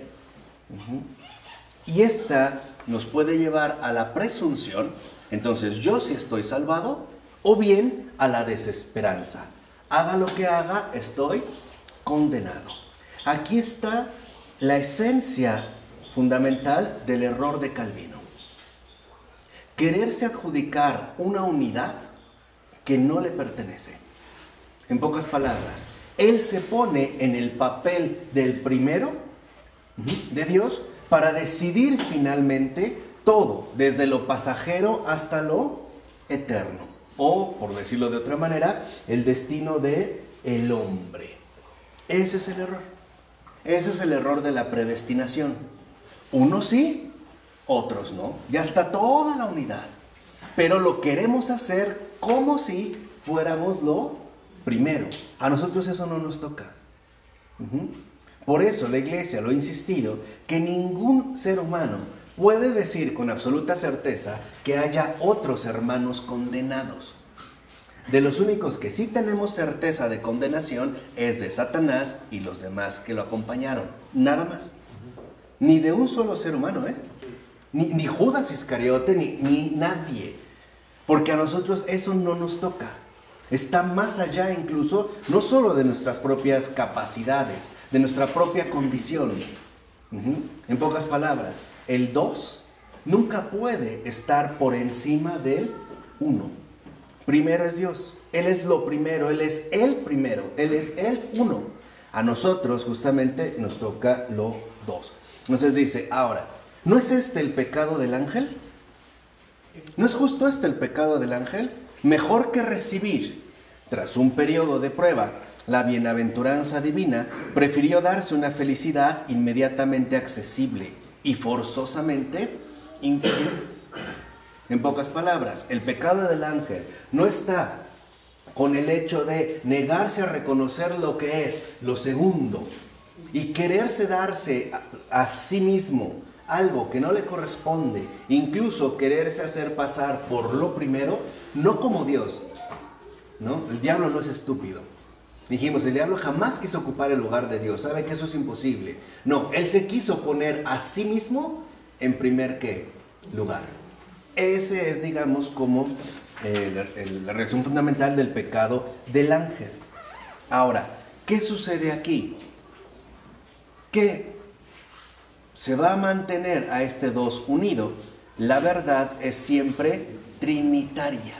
Y esta nos puede llevar a la presunción, entonces yo sí estoy salvado, o bien a la desesperanza. Haga lo que haga, estoy condenado. Aquí está la esencia fundamental del error de Calvino. Quererse adjudicar una unidad que no le pertenece. En pocas palabras, él se pone en el papel del primero de Dios para decidir finalmente todo, desde lo pasajero hasta lo eterno. O, por decirlo de otra manera, el destino del hombre. Ese es el error. Ese es el error de la predestinación. Unos sí, otros no. Ya está toda la unidad. Pero lo queremos hacer como si fuéramos lo primero. A nosotros eso no nos toca. Por eso la Iglesia lo ha insistido, que ningún ser humano puede decir con absoluta certeza que haya otros hermanos condenados. De los únicos que sí tenemos certeza de condenación es de Satanás y los demás que lo acompañaron. Nada más. Ni de un solo ser humano, Ni Judas Iscariote, ni nadie. Porque a nosotros eso no nos toca. Está más allá incluso, no solo de nuestras propias capacidades, de nuestra propia condición. En pocas palabras, el 2 nunca puede estar por encima del 1. Primero es Dios. Él es lo primero, Él es el primero, Él es el uno. A nosotros justamente nos toca lo dos. Entonces dice, ahora, ¿no es este el pecado del ángel? ¿No es justo este el pecado del ángel? Mejor que recibir, tras un periodo de prueba, la bienaventuranza divina, prefirió darse una felicidad inmediatamente accesible y forzosamente infiel. En pocas palabras, el pecado del ángel no está con el hecho de negarse a reconocer lo que es lo segundo y quererse darse a sí mismo algo que no le corresponde, incluso quererse hacer pasar por lo primero, no como Dios, ¿no? El diablo no es estúpido. Dijimos, el diablo jamás quiso ocupar el lugar de Dios, sabe que eso es imposible. No, él se quiso poner a sí mismo en primer ¿qué? Lugar. Ese es, digamos, como la razón fundamental del pecado del ángel. Ahora, ¿qué sucede aquí? Que se va a mantener a este dos unido. La verdad es siempre trinitaria.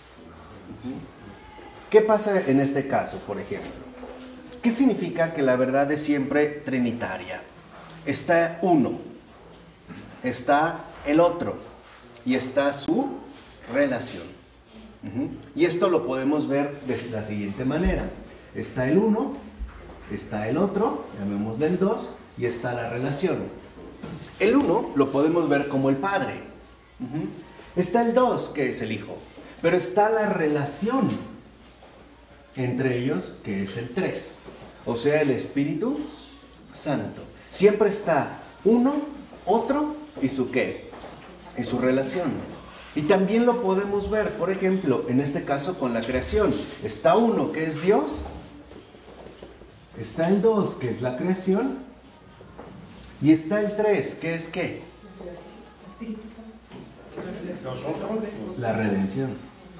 ¿Qué pasa en este caso, por ejemplo? ¿Qué significa que la verdad es siempre trinitaria? Está uno, está el otro y está su relación. Y esto lo podemos ver de la siguiente manera. Está el uno, está el otro, llamémosle el dos, y está la relación. El uno lo podemos ver como el Padre. Está el dos, que es el Hijo. Pero está la relación entre ellos, que es el 3, o sea, el Espíritu Santo. Siempre está uno, otro y su ¿qué? Y su relación. Y también lo podemos ver, por ejemplo, en este caso con la creación. Está uno, que es Dios. Está el 2, que es la creación. Y está el 3, que es ¿qué? Espíritu Santo. ¿Nosotros? La redención.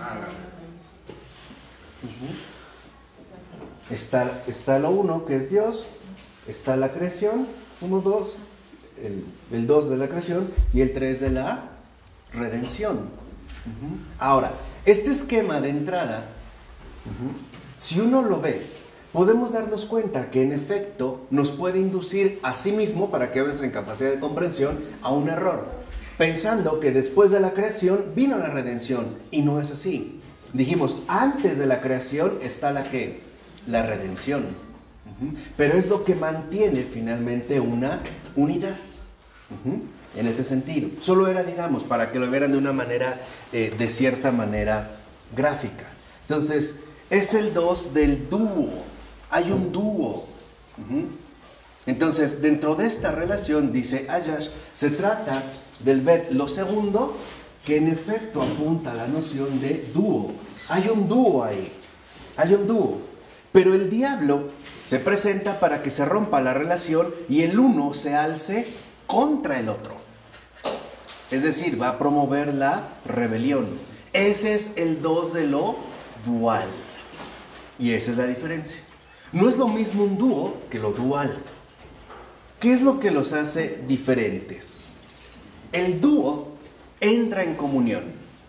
Está lo uno, que es Dios, está la creación, 1, 2, el 2 de la creación y el 3 de la redención. Ahora, este esquema de entrada, si uno lo ve, podemos darnos cuenta que en efecto nos puede inducir a sí mismo, para que nuestra incapacidad de comprensión, a un error, pensando que después de la creación vino la redención, y no es así. Dijimos, antes de la creación está la ¿qué? La redención. Pero es lo que mantiene finalmente una unidad. En este sentido. Solo era, digamos, para que lo vieran de una manera, de cierta manera gráfica. Entonces, es el 2 del dúo. Hay un dúo. Entonces, dentro de esta relación, dice Ayash, se trata del bet, lo segundo, que en efecto apunta a la noción de dúo. Hay un dúo ahí. Hay un dúo. Pero el diablo se presenta para que se rompa la relación y el uno se alce contra el otro. Es decir, va a promover la rebelión. Ese es el 2 de lo dual. Y esa es la diferencia. No es lo mismo un dúo que lo dual. ¿Qué es lo que los hace diferentes? El dúo entra en comunión.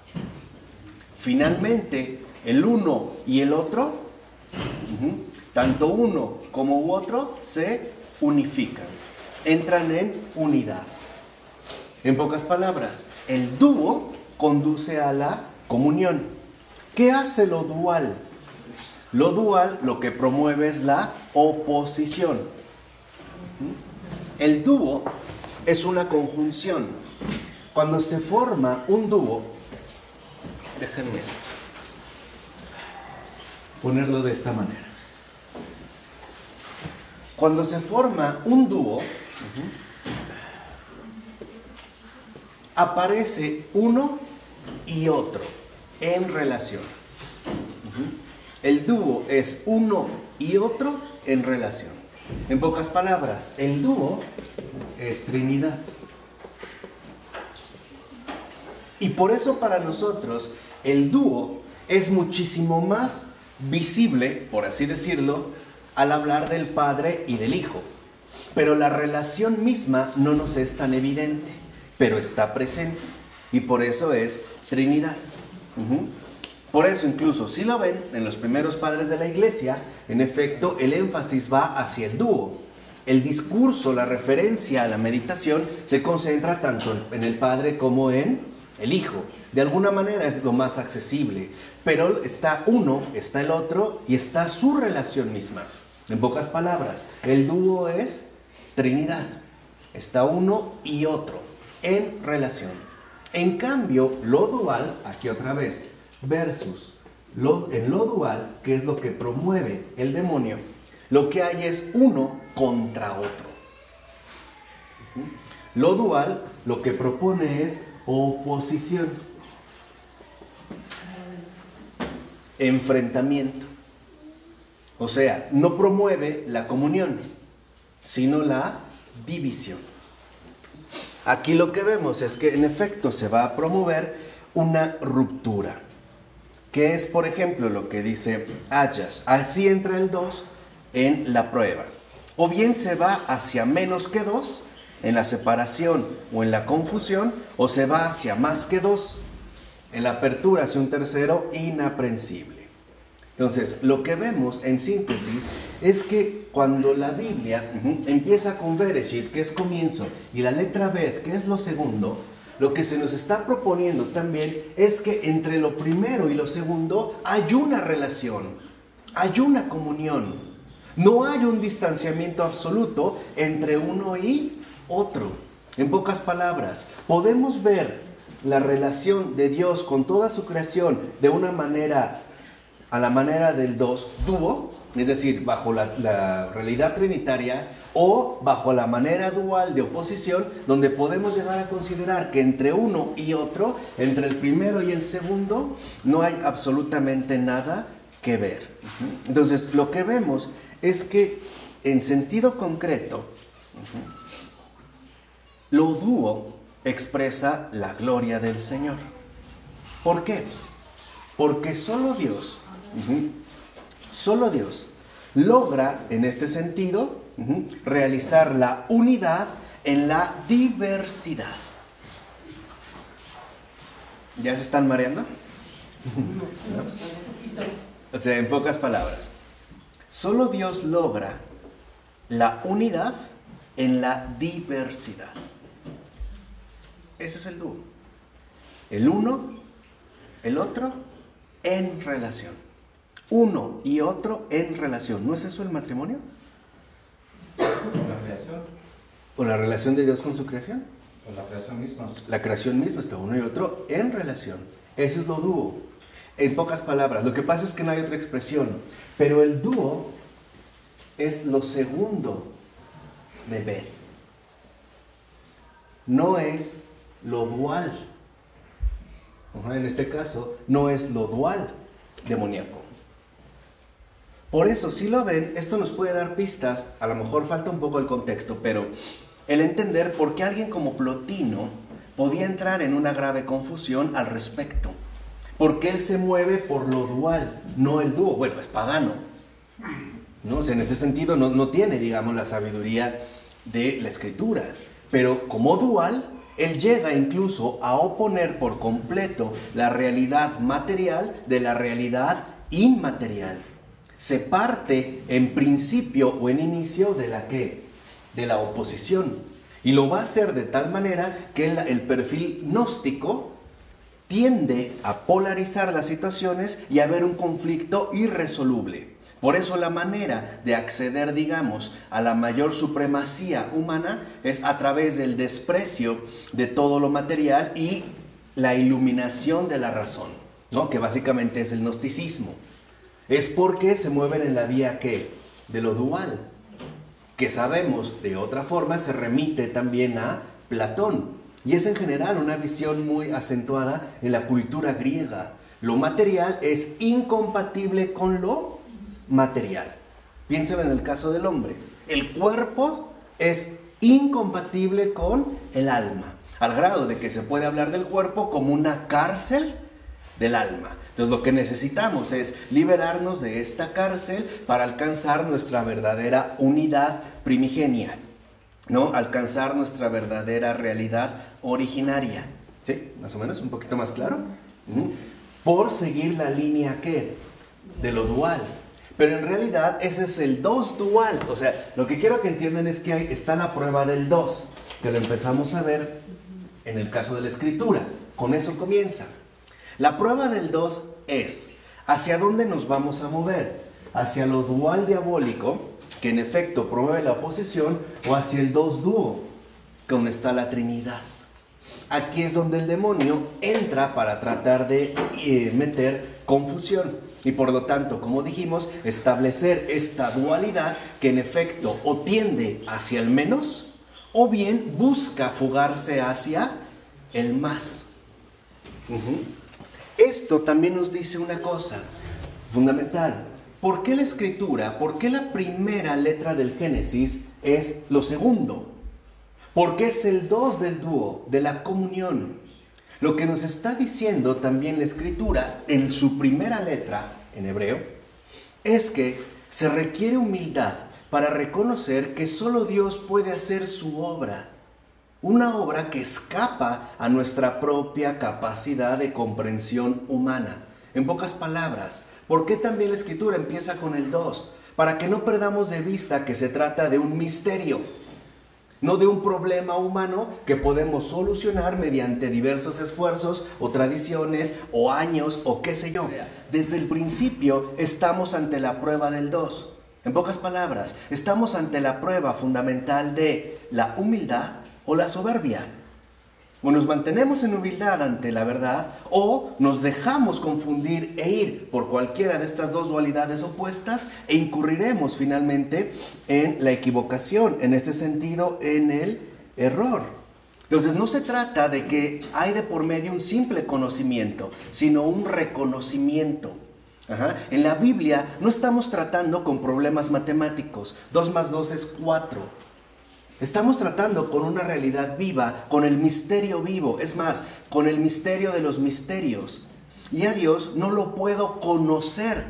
Finalmente, el uno y el otro, tanto uno como otro, se unifican. Entran en unidad. En pocas palabras, el dúo conduce a la comunión. ¿Qué hace lo dual? Lo dual lo que promueve es la oposición. El dúo es una conjunción. Cuando se forma un dúo, déjenme ponerlo de esta manera. Cuando se forma un dúo, aparece uno y otro en relación. El dúo es uno y otro en relación. En pocas palabras, el dúo es Trinidad. Y por eso para nosotros el dúo es muchísimo más visible, por así decirlo, al hablar del Padre y del Hijo. Pero la relación misma no nos es tan evidente, pero está presente. Y por eso es Trinidad. Por eso incluso, si lo ven, en los primeros padres de la iglesia, en efecto, el énfasis va hacia el dúo. El discurso, la referencia a la meditación, se concentra tanto en el Padre como en el Hijo. De alguna manera es lo más accesible, pero está uno, está el otro y está su relación misma. En pocas palabras, el dúo es Trinidad. Está uno y otro en relación. En cambio, lo dual, aquí otra vez, versus en lo dual, que es lo que promueve el demonio, lo que hay es uno contra otro. Lo dual lo que propone es oposición, enfrentamiento. O sea, no promueve la comunión, sino la división. Aquí lo que vemos es que en efecto se va a promover una ruptura, que es, por ejemplo, lo que dice Ayas. Así entra el 2 en la prueba. O bien se va hacia menos que 2 en la separación o en la confusión, o se va hacia más que 2 en la apertura hacia un tercero inaprensible. Entonces, lo que vemos en síntesis es que cuando la Biblia empieza con Bereshit, que es comienzo, y la letra Bet, que es lo segundo, lo que se nos está proponiendo también es que entre lo primero y lo segundo hay una relación, hay una comunión. No hay un distanciamiento absoluto entre uno y otro. En pocas palabras, podemos ver la relación de Dios con toda su creación de una manera, a la manera del dos, dúo, es decir, bajo la realidad trinitaria, o bajo la manera dual de oposición, donde podemos llegar a considerar que entre uno y otro, entre el primero y el segundo, no hay absolutamente nada que ver. Entonces, lo que vemos es que, en sentido concreto, lo dúo expresa la gloria del Señor. ¿Por qué? Porque solo Dios logra, en este sentido, realizar la unidad en la diversidad. ¿Ya se están mareando? ¿No? O sea, en pocas palabras, solo Dios logra la unidad en la diversidad. Ese es el dúo. El uno, el otro, en relación. Uno y otro en relación. ¿No es eso el matrimonio? La creación. ¿O la relación de Dios con su creación? O la creación misma. La creación misma está uno y otro en relación. Eso es lo dúo. En pocas palabras, lo que pasa es que no hay otra expresión. Pero el dúo es lo segundo de Bet. No es lo dual. En este caso, no es lo dual demoníaco. Por eso, si lo ven, esto nos puede dar pistas, a lo mejor falta un poco el contexto, pero el entender por qué alguien como Plotino podía entrar en una grave confusión al respecto. Porque él se mueve por lo dual, no el dúo. Bueno, es pagano, ¿no? O sea, en ese sentido no tiene, digamos, la sabiduría de la Escritura. Pero como dual, él llega incluso a oponer por completo la realidad material de la realidad inmaterial. Se parte en principio o en inicio de la ¿qué? De la oposición. Y lo va a hacer de tal manera que el perfil gnóstico tiende a polarizar las situaciones y a ver un conflicto irresoluble. Por eso la manera de acceder, digamos, a la mayor supremacía humana es a través del desprecio de todo lo material y la iluminación de la razón, ¿no? Que básicamente es el gnosticismo. Es porque se mueven en la vía ¿qué? De lo dual, que sabemos de otra forma se remite también a Platón. Y es en general una visión muy acentuada en la cultura griega. Lo material es incompatible con lo material. Piensen en el caso del hombre. El cuerpo es incompatible con el alma, al grado de que se puede hablar del cuerpo como una cárcel del alma. Entonces lo que necesitamos es liberarnos de esta cárcel para alcanzar nuestra verdadera unidad primigenia, ¿no? Alcanzar nuestra verdadera realidad originaria. ¿Sí? ¿Más o menos? ¿Un poquito más claro? por seguir la línea, ¿qué? De lo dual. Pero en realidad ese es el 2 dual. O sea, lo que quiero que entiendan es que ahí está la prueba del 2, que lo empezamos a ver en el caso de la escritura. Con eso comienza. La prueba del 2 es, ¿hacia dónde nos vamos a mover? ¿Hacia lo dual diabólico, que en efecto promueve la oposición, o hacia el 2 dúo, donde está la Trinidad? Aquí es donde el demonio entra para tratar de meter confusión. Y por lo tanto, como dijimos, establecer esta dualidad que en efecto o tiende hacia el menos o bien busca fugarse hacia el más. Esto también nos dice una cosa fundamental. ¿Por qué la escritura, por qué la primera letra del Génesis es lo segundo? Porque es el 2 del dúo, de la comunión. Lo que nos está diciendo también la escritura en su primera letra, en hebreo, es que se requiere humildad para reconocer que solo Dios puede hacer su obra. Una obra que escapa a nuestra propia capacidad de comprensión humana. En pocas palabras, ¿por qué también la escritura empieza con el 2? Para que no perdamos de vista que se trata de un misterio. No de un problema humano que podemos solucionar mediante diversos esfuerzos o tradiciones o años o qué sé yo. Desde el principio estamos ante la prueba del 2. En pocas palabras, estamos ante la prueba fundamental de la humildad o la soberbia. O nos mantenemos en humildad ante la verdad o nos dejamos confundir e ir por cualquiera de estas dos dualidades opuestas e incurriremos finalmente en la equivocación, en este sentido en el error. Entonces no se trata de que hay de por medio un simple conocimiento, sino un reconocimiento. En la Biblia no estamos tratando con problemas matemáticos, 2 más 2 es 4. Estamos tratando con una realidad viva, con el misterio vivo, es más, con el misterio de los misterios. Y a Dios no lo puedo conocer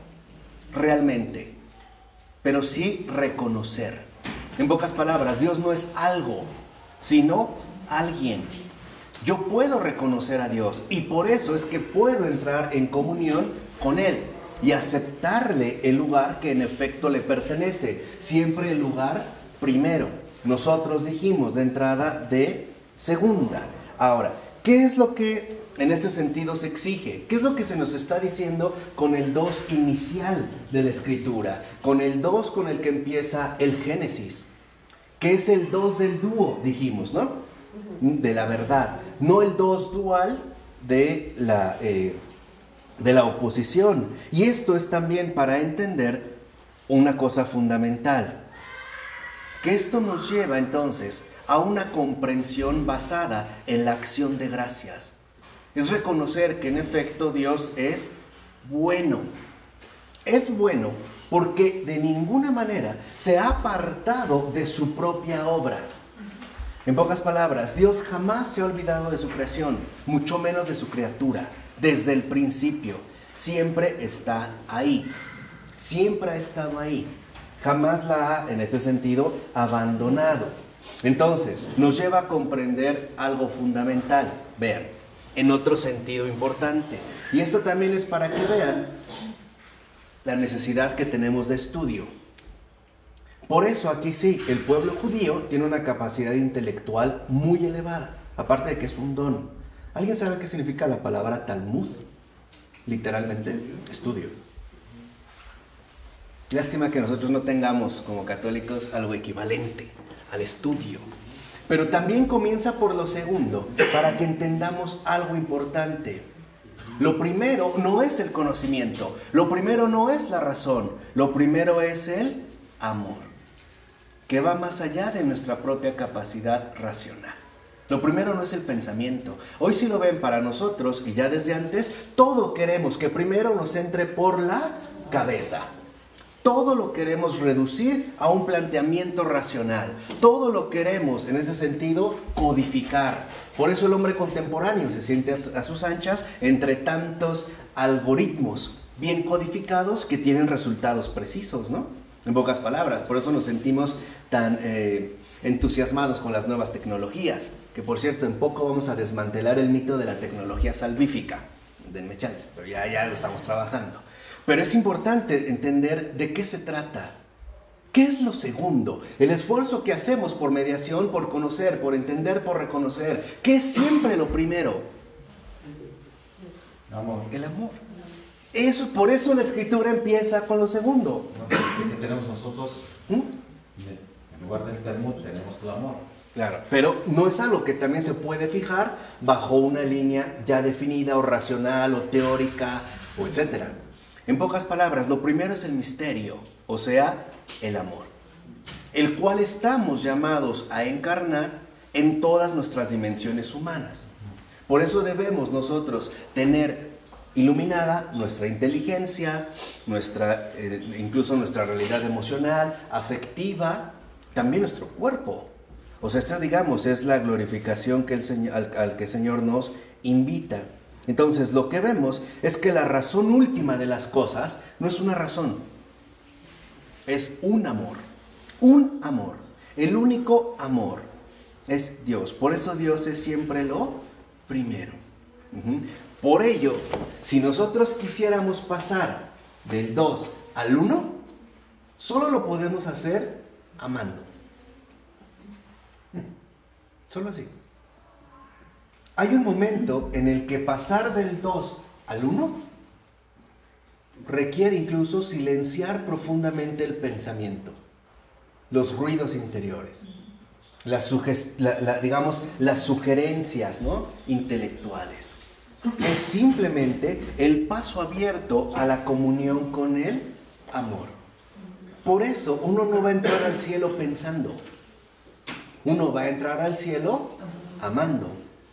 realmente, pero sí reconocer. En pocas palabras, Dios no es algo, sino alguien. Yo puedo reconocer a Dios y por eso es que puedo entrar en comunión con Él y aceptarle el lugar que en efecto le pertenece, siempre el lugar primero. Nosotros dijimos de entrada de segunda. Ahora, ¿qué es lo que en este sentido se exige? ¿Qué es lo que se nos está diciendo con el 2 inicial de la escritura? Con el 2 con el que empieza el Génesis. ¿Qué es el 2 del dúo? Dijimos, ¿no? De la verdad. No el 2 dual de la oposición. Y esto es también para entender una cosa fundamental. Que esto nos lleva entonces a una comprensión basada en la acción de gracias. Es reconocer que en efecto Dios es bueno. Es bueno porque de ninguna manera se ha apartado de su propia obra. En pocas palabras, Dios jamás se ha olvidado de su creación, mucho menos de su criatura. Desde el principio, siempre está ahí. Siempre ha estado ahí. Jamás la ha, en este sentido, abandonado. Entonces, nos lleva a comprender algo fundamental. Vean, en otro sentido importante. Y esto también es para que vean la necesidad que tenemos de estudio. Por eso aquí sí, el pueblo judío tiene una capacidad intelectual muy elevada. Aparte de que es un don. ¿Alguien sabe qué significa la palabra Talmud? Literalmente, estudio. Lástima que nosotros no tengamos como católicos algo equivalente al estudio. Pero también comienza por lo segundo, para que entendamos algo importante. Lo primero no es el conocimiento, lo primero no es la razón, lo primero es el amor, que va más allá de nuestra propia capacidad racional. Lo primero no es el pensamiento. Hoy sí lo ven para nosotros, y ya desde antes, todo queremos que primero nos entre por la cabeza. Todo lo queremos reducir a un planteamiento racional. Todo lo queremos, en ese sentido, codificar. Por eso el hombre contemporáneo se siente a sus anchas entre tantos algoritmos bien codificados que tienen resultados precisos, ¿no? En pocas palabras, por eso nos sentimos tan entusiasmados con las nuevas tecnologías. Que por cierto, en poco vamos a desmantelar el mito de la tecnología salvífica. denme chance, pero ya lo estamos trabajando. Pero es importante entender de qué se trata. ¿Qué es lo segundo? El esfuerzo que hacemos por mediación, por conocer, por entender, por reconocer. ¿Qué es siempre lo primero? Amor. El amor. Por eso la escritura empieza con lo segundo. ¿Qué tenemos nosotros? En lugar del temor tenemos el amor. Claro, pero no es algo que también se puede fijar bajo una línea ya definida o racional o teórica o etcétera. En pocas palabras, lo primero es el misterio, o sea, el amor, el cual estamos llamados a encarnar en todas nuestras dimensiones humanas. Por eso debemos nosotros tener iluminada nuestra inteligencia, incluso nuestra realidad emocional, afectiva, también nuestro cuerpo. O sea, esta, digamos, es la glorificación que al que el Señor nos invita. Entonces, lo que vemos es que la razón última de las cosas no es una razón, es un amor. Un amor. El único amor es Dios. Por eso Dios es siempre lo primero. Por ello, si nosotros quisiéramos pasar del 2 al 1, solo lo podemos hacer amando. Solo así. Hay un momento en el que pasar del 2 al 1 requiere incluso silenciar profundamente el pensamiento, los ruidos interiores, digamos, las sugerencias, ¿no?, intelectuales. Es simplemente el paso abierto a la comunión con el amor. Por eso uno no va a entrar al cielo pensando. Uno va a entrar al cielo amando.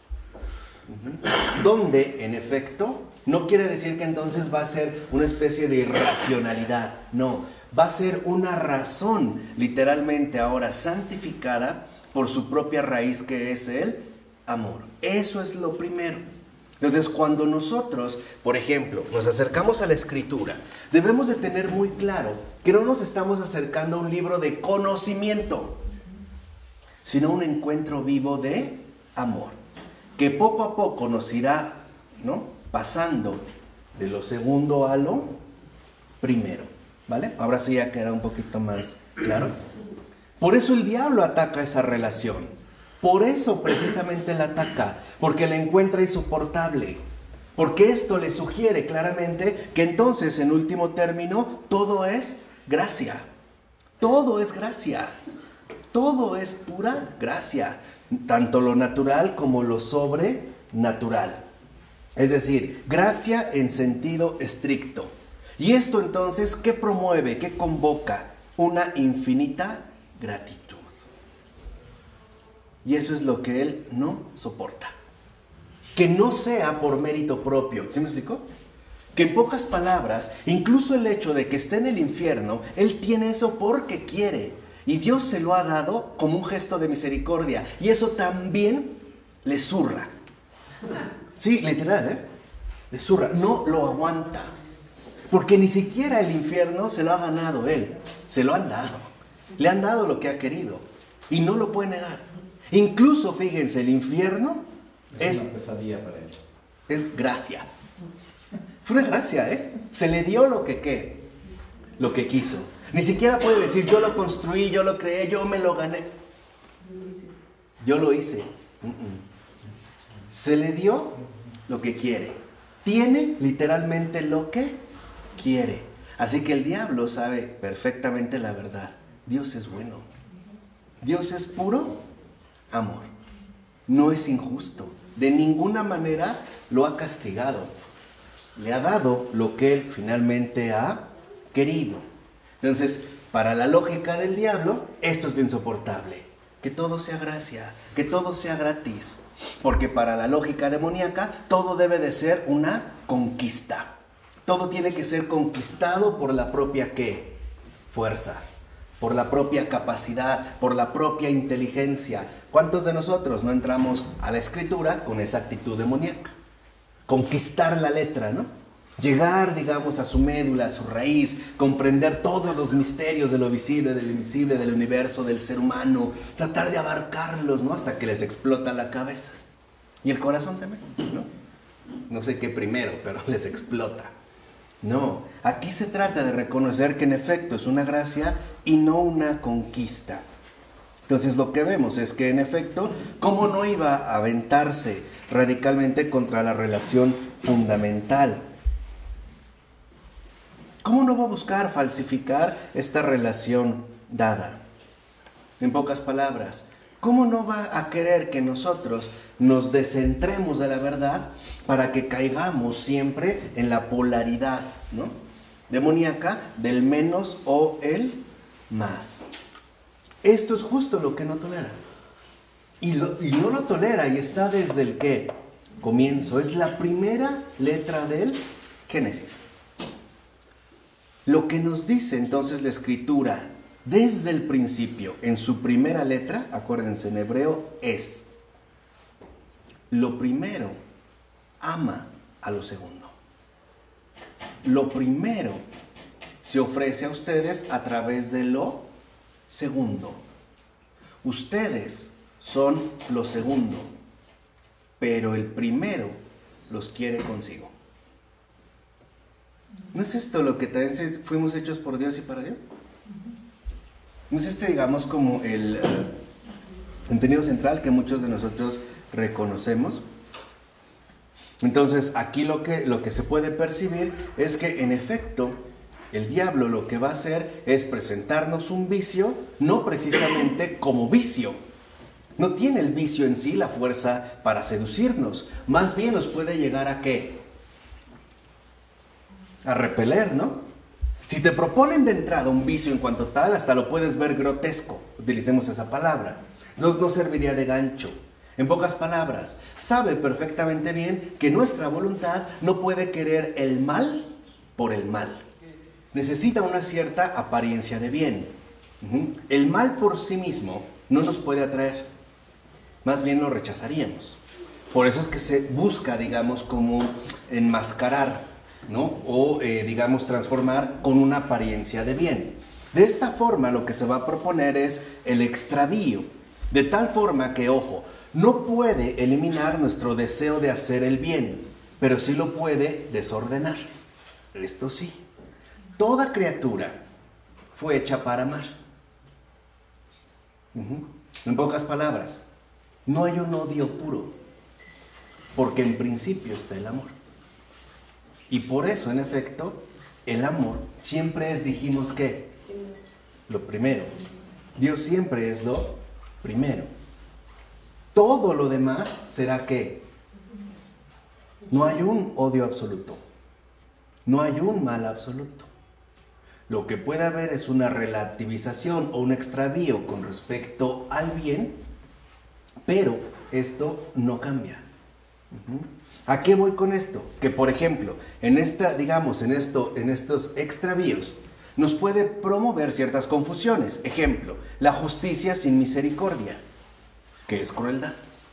Donde, en efecto, no quiere decir que entonces va a ser una especie de irracionalidad. No, va a ser una razón, literalmente ahora santificada por su propia raíz, que es el amor. Eso es lo primero. Entonces, cuando nosotros, por ejemplo, nos acercamos a la Escritura, debemos de tener muy claro que no nos estamos acercando a un libro de conocimiento, sino un encuentro vivo de amor, que poco a poco nos irá, ¿no?, pasando de lo segundo a lo primero, ¿vale? Ahora sí ya queda un poquito más claro. Por eso el diablo ataca esa relación. Por eso precisamente la ataca, porque la encuentra insoportable. Porque esto le sugiere claramente que entonces, en último término, todo es gracia. Todo es gracia. Todo es pura gracia, tanto lo natural como lo sobrenatural. Es decir, gracia en sentido estricto. Y esto entonces, ¿qué promueve? ¿Qué convoca? Una infinita gratitud. Y eso es lo que él no soporta. Que no sea por mérito propio. ¿Sí me explicó? Que en pocas palabras, incluso el hecho de que esté en el infierno, él tiene eso porque quiere. Y Dios se lo ha dado como un gesto de misericordia. Y eso también le zurra. Sí, literal, le zurra. No lo aguanta. Porque ni siquiera el infierno se lo ha ganado él. Se lo han dado. Le han dado lo que ha querido. Y no lo puede negar. Incluso, fíjense, el infierno es una pesadilla para él. Es gracia. Fue una gracia, Se le dio lo que, ¿qué? Lo que quiso. Ni siquiera puede decir, yo lo construí, yo lo creé, yo me lo gané. Yo lo hice. Se le dio lo que quiere. Tiene literalmente lo que quiere. Así que el diablo sabe perfectamente la verdad. Dios es bueno. Dios es puro amor. No es injusto. De ninguna manera lo ha castigado. Le ha dado lo que él finalmente ha querido. Entonces, para la lógica del diablo, esto es lo insoportable. Que todo sea gracia, que todo sea gratis. Porque para la lógica demoníaca, todo debe de ser una conquista. Todo tiene que ser conquistado por la propia, ¿qué? Fuerza. Por la propia capacidad, por la propia inteligencia. ¿Cuántos de nosotros no entramos a la Escritura con esa actitud demoníaca? Conquistar la letra, ¿no? Llegar, digamos, a su médula, a su raíz, comprender todos los misterios de lo visible, del invisible, del universo, del ser humano, tratar de abarcarlos, ¿no?, hasta que les explota la cabeza. Y el corazón también, ¿no? no sé qué primero, pero les explota. No, aquí se trata de reconocer que en efecto es una gracia y no una conquista. Entonces lo que vemos es que en efecto, ¿cómo no iba a aventarse radicalmente contra la relación fundamental? ¿Cómo no va a buscar falsificar esta relación dada? En pocas palabras, ¿cómo no va a querer que nosotros nos descentremos de la verdad para que caigamos siempre en la polaridad, ¿no?, demoníaca del menos o el más? Esto es justo lo que no tolera. Y no lo tolera y está desde el ¿qué? Comienzo. Es la primera letra del Génesis. Lo que nos dice entonces la Escritura desde el principio, en su primera letra, acuérdense, en hebreo es: lo primero ama a lo segundo. Lo primero se ofrece a ustedes a través de lo segundo. Ustedes son lo segundo, pero el primero los quiere consigo. ¿No es esto lo que también fuimos hechos por Dios y para Dios? ¿No es este, digamos, como el contenido central que muchos de nosotros reconocemos? Entonces, aquí lo que se puede percibir es que, en efecto, el diablo lo que va a hacer es presentarnos un vicio, no precisamente como vicio. No tiene el vicio en sí la fuerza para seducirnos. Más bien nos puede llegar a ¿qué? A repeler, ¿no? Si te proponen de entrada un vicio en cuanto tal, hasta lo puedes ver grotesco. Utilicemos esa palabra. No serviría de gancho. En pocas palabras, sabe perfectamente bien que nuestra voluntad no puede querer el mal por el mal. Necesita una cierta apariencia de bien. El mal por sí mismo no nos puede atraer. Más bien lo rechazaríamos. Por eso es que se busca, digamos, como enmascarar, ¿no? O, digamos, transformar con una apariencia de bien. De esta forma, lo que se va a proponer es el extravío. De tal forma que, ojo, no puede eliminar nuestro deseo de hacer el bien, pero sí lo puede desordenar. Esto sí. Toda criatura fue hecha para amar. En pocas palabras, no hay un odio puro, porque en principio está el amor. Y por eso, en efecto, el amor siempre es, dijimos que, lo primero. Dios siempre es lo primero. Todo lo demás será que no hay un odio absoluto, no hay un mal absoluto. Lo que puede haber es una relativización o un extravío con respecto al bien, pero esto no cambia. ¿A qué voy con esto? Que, por ejemplo, en estos extravíos nos puede promover ciertas confusiones. Ejemplo, la justicia sin misericordia, que es crueldad.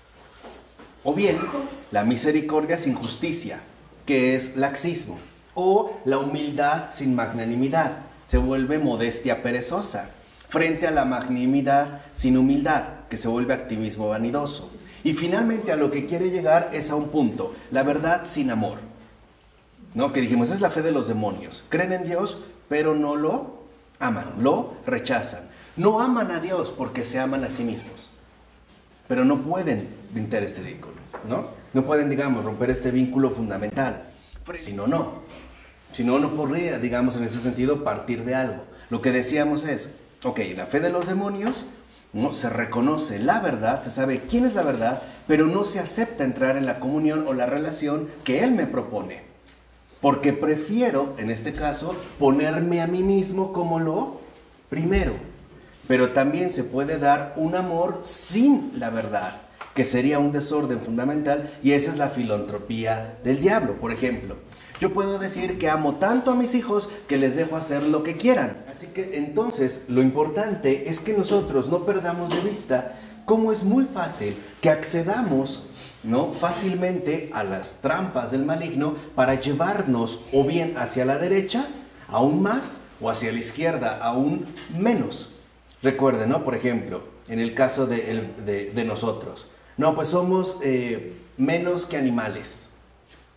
O bien, la misericordia sin justicia, que es laxismo. O la humildad sin magnanimidad, se vuelve modestia perezosa. Frente a la magnanimidad sin humildad, que se vuelve activismo vanidoso. Y finalmente a lo que quiere llegar es a un punto, la verdad sin amor. ¿No? Que dijimos, es la fe de los demonios. Creen en Dios, pero no lo aman, lo rechazan. No aman a Dios porque se aman a sí mismos. Pero no pueden pintar este vínculo, ¿no? No pueden, digamos, romper este vínculo fundamental. Si no, no podría, digamos, en ese sentido, partir de algo. Lo que decíamos es, ok, la fe de los demonios, ¿no? Se reconoce la verdad, se sabe quién es la verdad, pero no se acepta entrar en la comunión o la relación que Él me propone. Porque prefiero, en este caso, ponerme a mí mismo como lo primero. Pero también se puede dar un amor sin la verdad, que sería un desorden fundamental, y esa es la filantropía del diablo. Por ejemplo, yo puedo decir que amo tanto a mis hijos que les dejo hacer lo que quieran. Así que entonces lo importante es que nosotros no perdamos de vista cómo es muy fácil que accedamos, ¿no?, fácilmente a las trampas del maligno para llevarnos o bien hacia la derecha, aún más, o hacia la izquierda, aún menos. Recuerden, ¿no? Por ejemplo, en el caso de nosotros, no, pues somos menos que animales.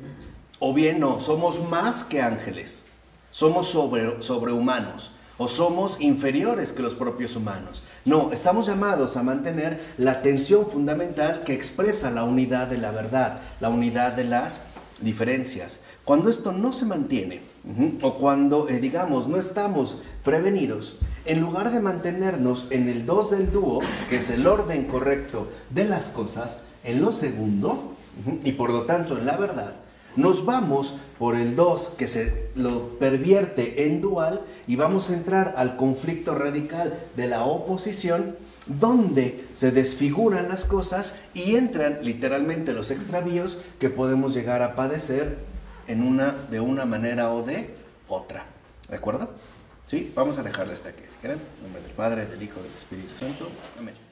O bien no, somos más que ángeles, somos sobrehumanos o somos inferiores que los propios humanos. No, estamos llamados a mantener la tensión fundamental que expresa la unidad de la verdad, la unidad de las diferencias. Cuando esto no se mantiene, o cuando, digamos, no estamos prevenidos, en lugar de mantenernos en el 2 del dúo, que es el orden correcto de las cosas, en lo segundo, y por lo tanto en la verdad, nos vamos por el 2 que se lo pervierte en dual y vamos a entrar al conflicto radical de la oposición, donde se desfiguran las cosas y entran literalmente los extravíos que podemos llegar a padecer de una manera o de otra. ¿De acuerdo? ¿Sí? Vamos a dejarle hasta aquí, si quieren. En nombre del Padre, del Hijo, del Espíritu Santo. Amén.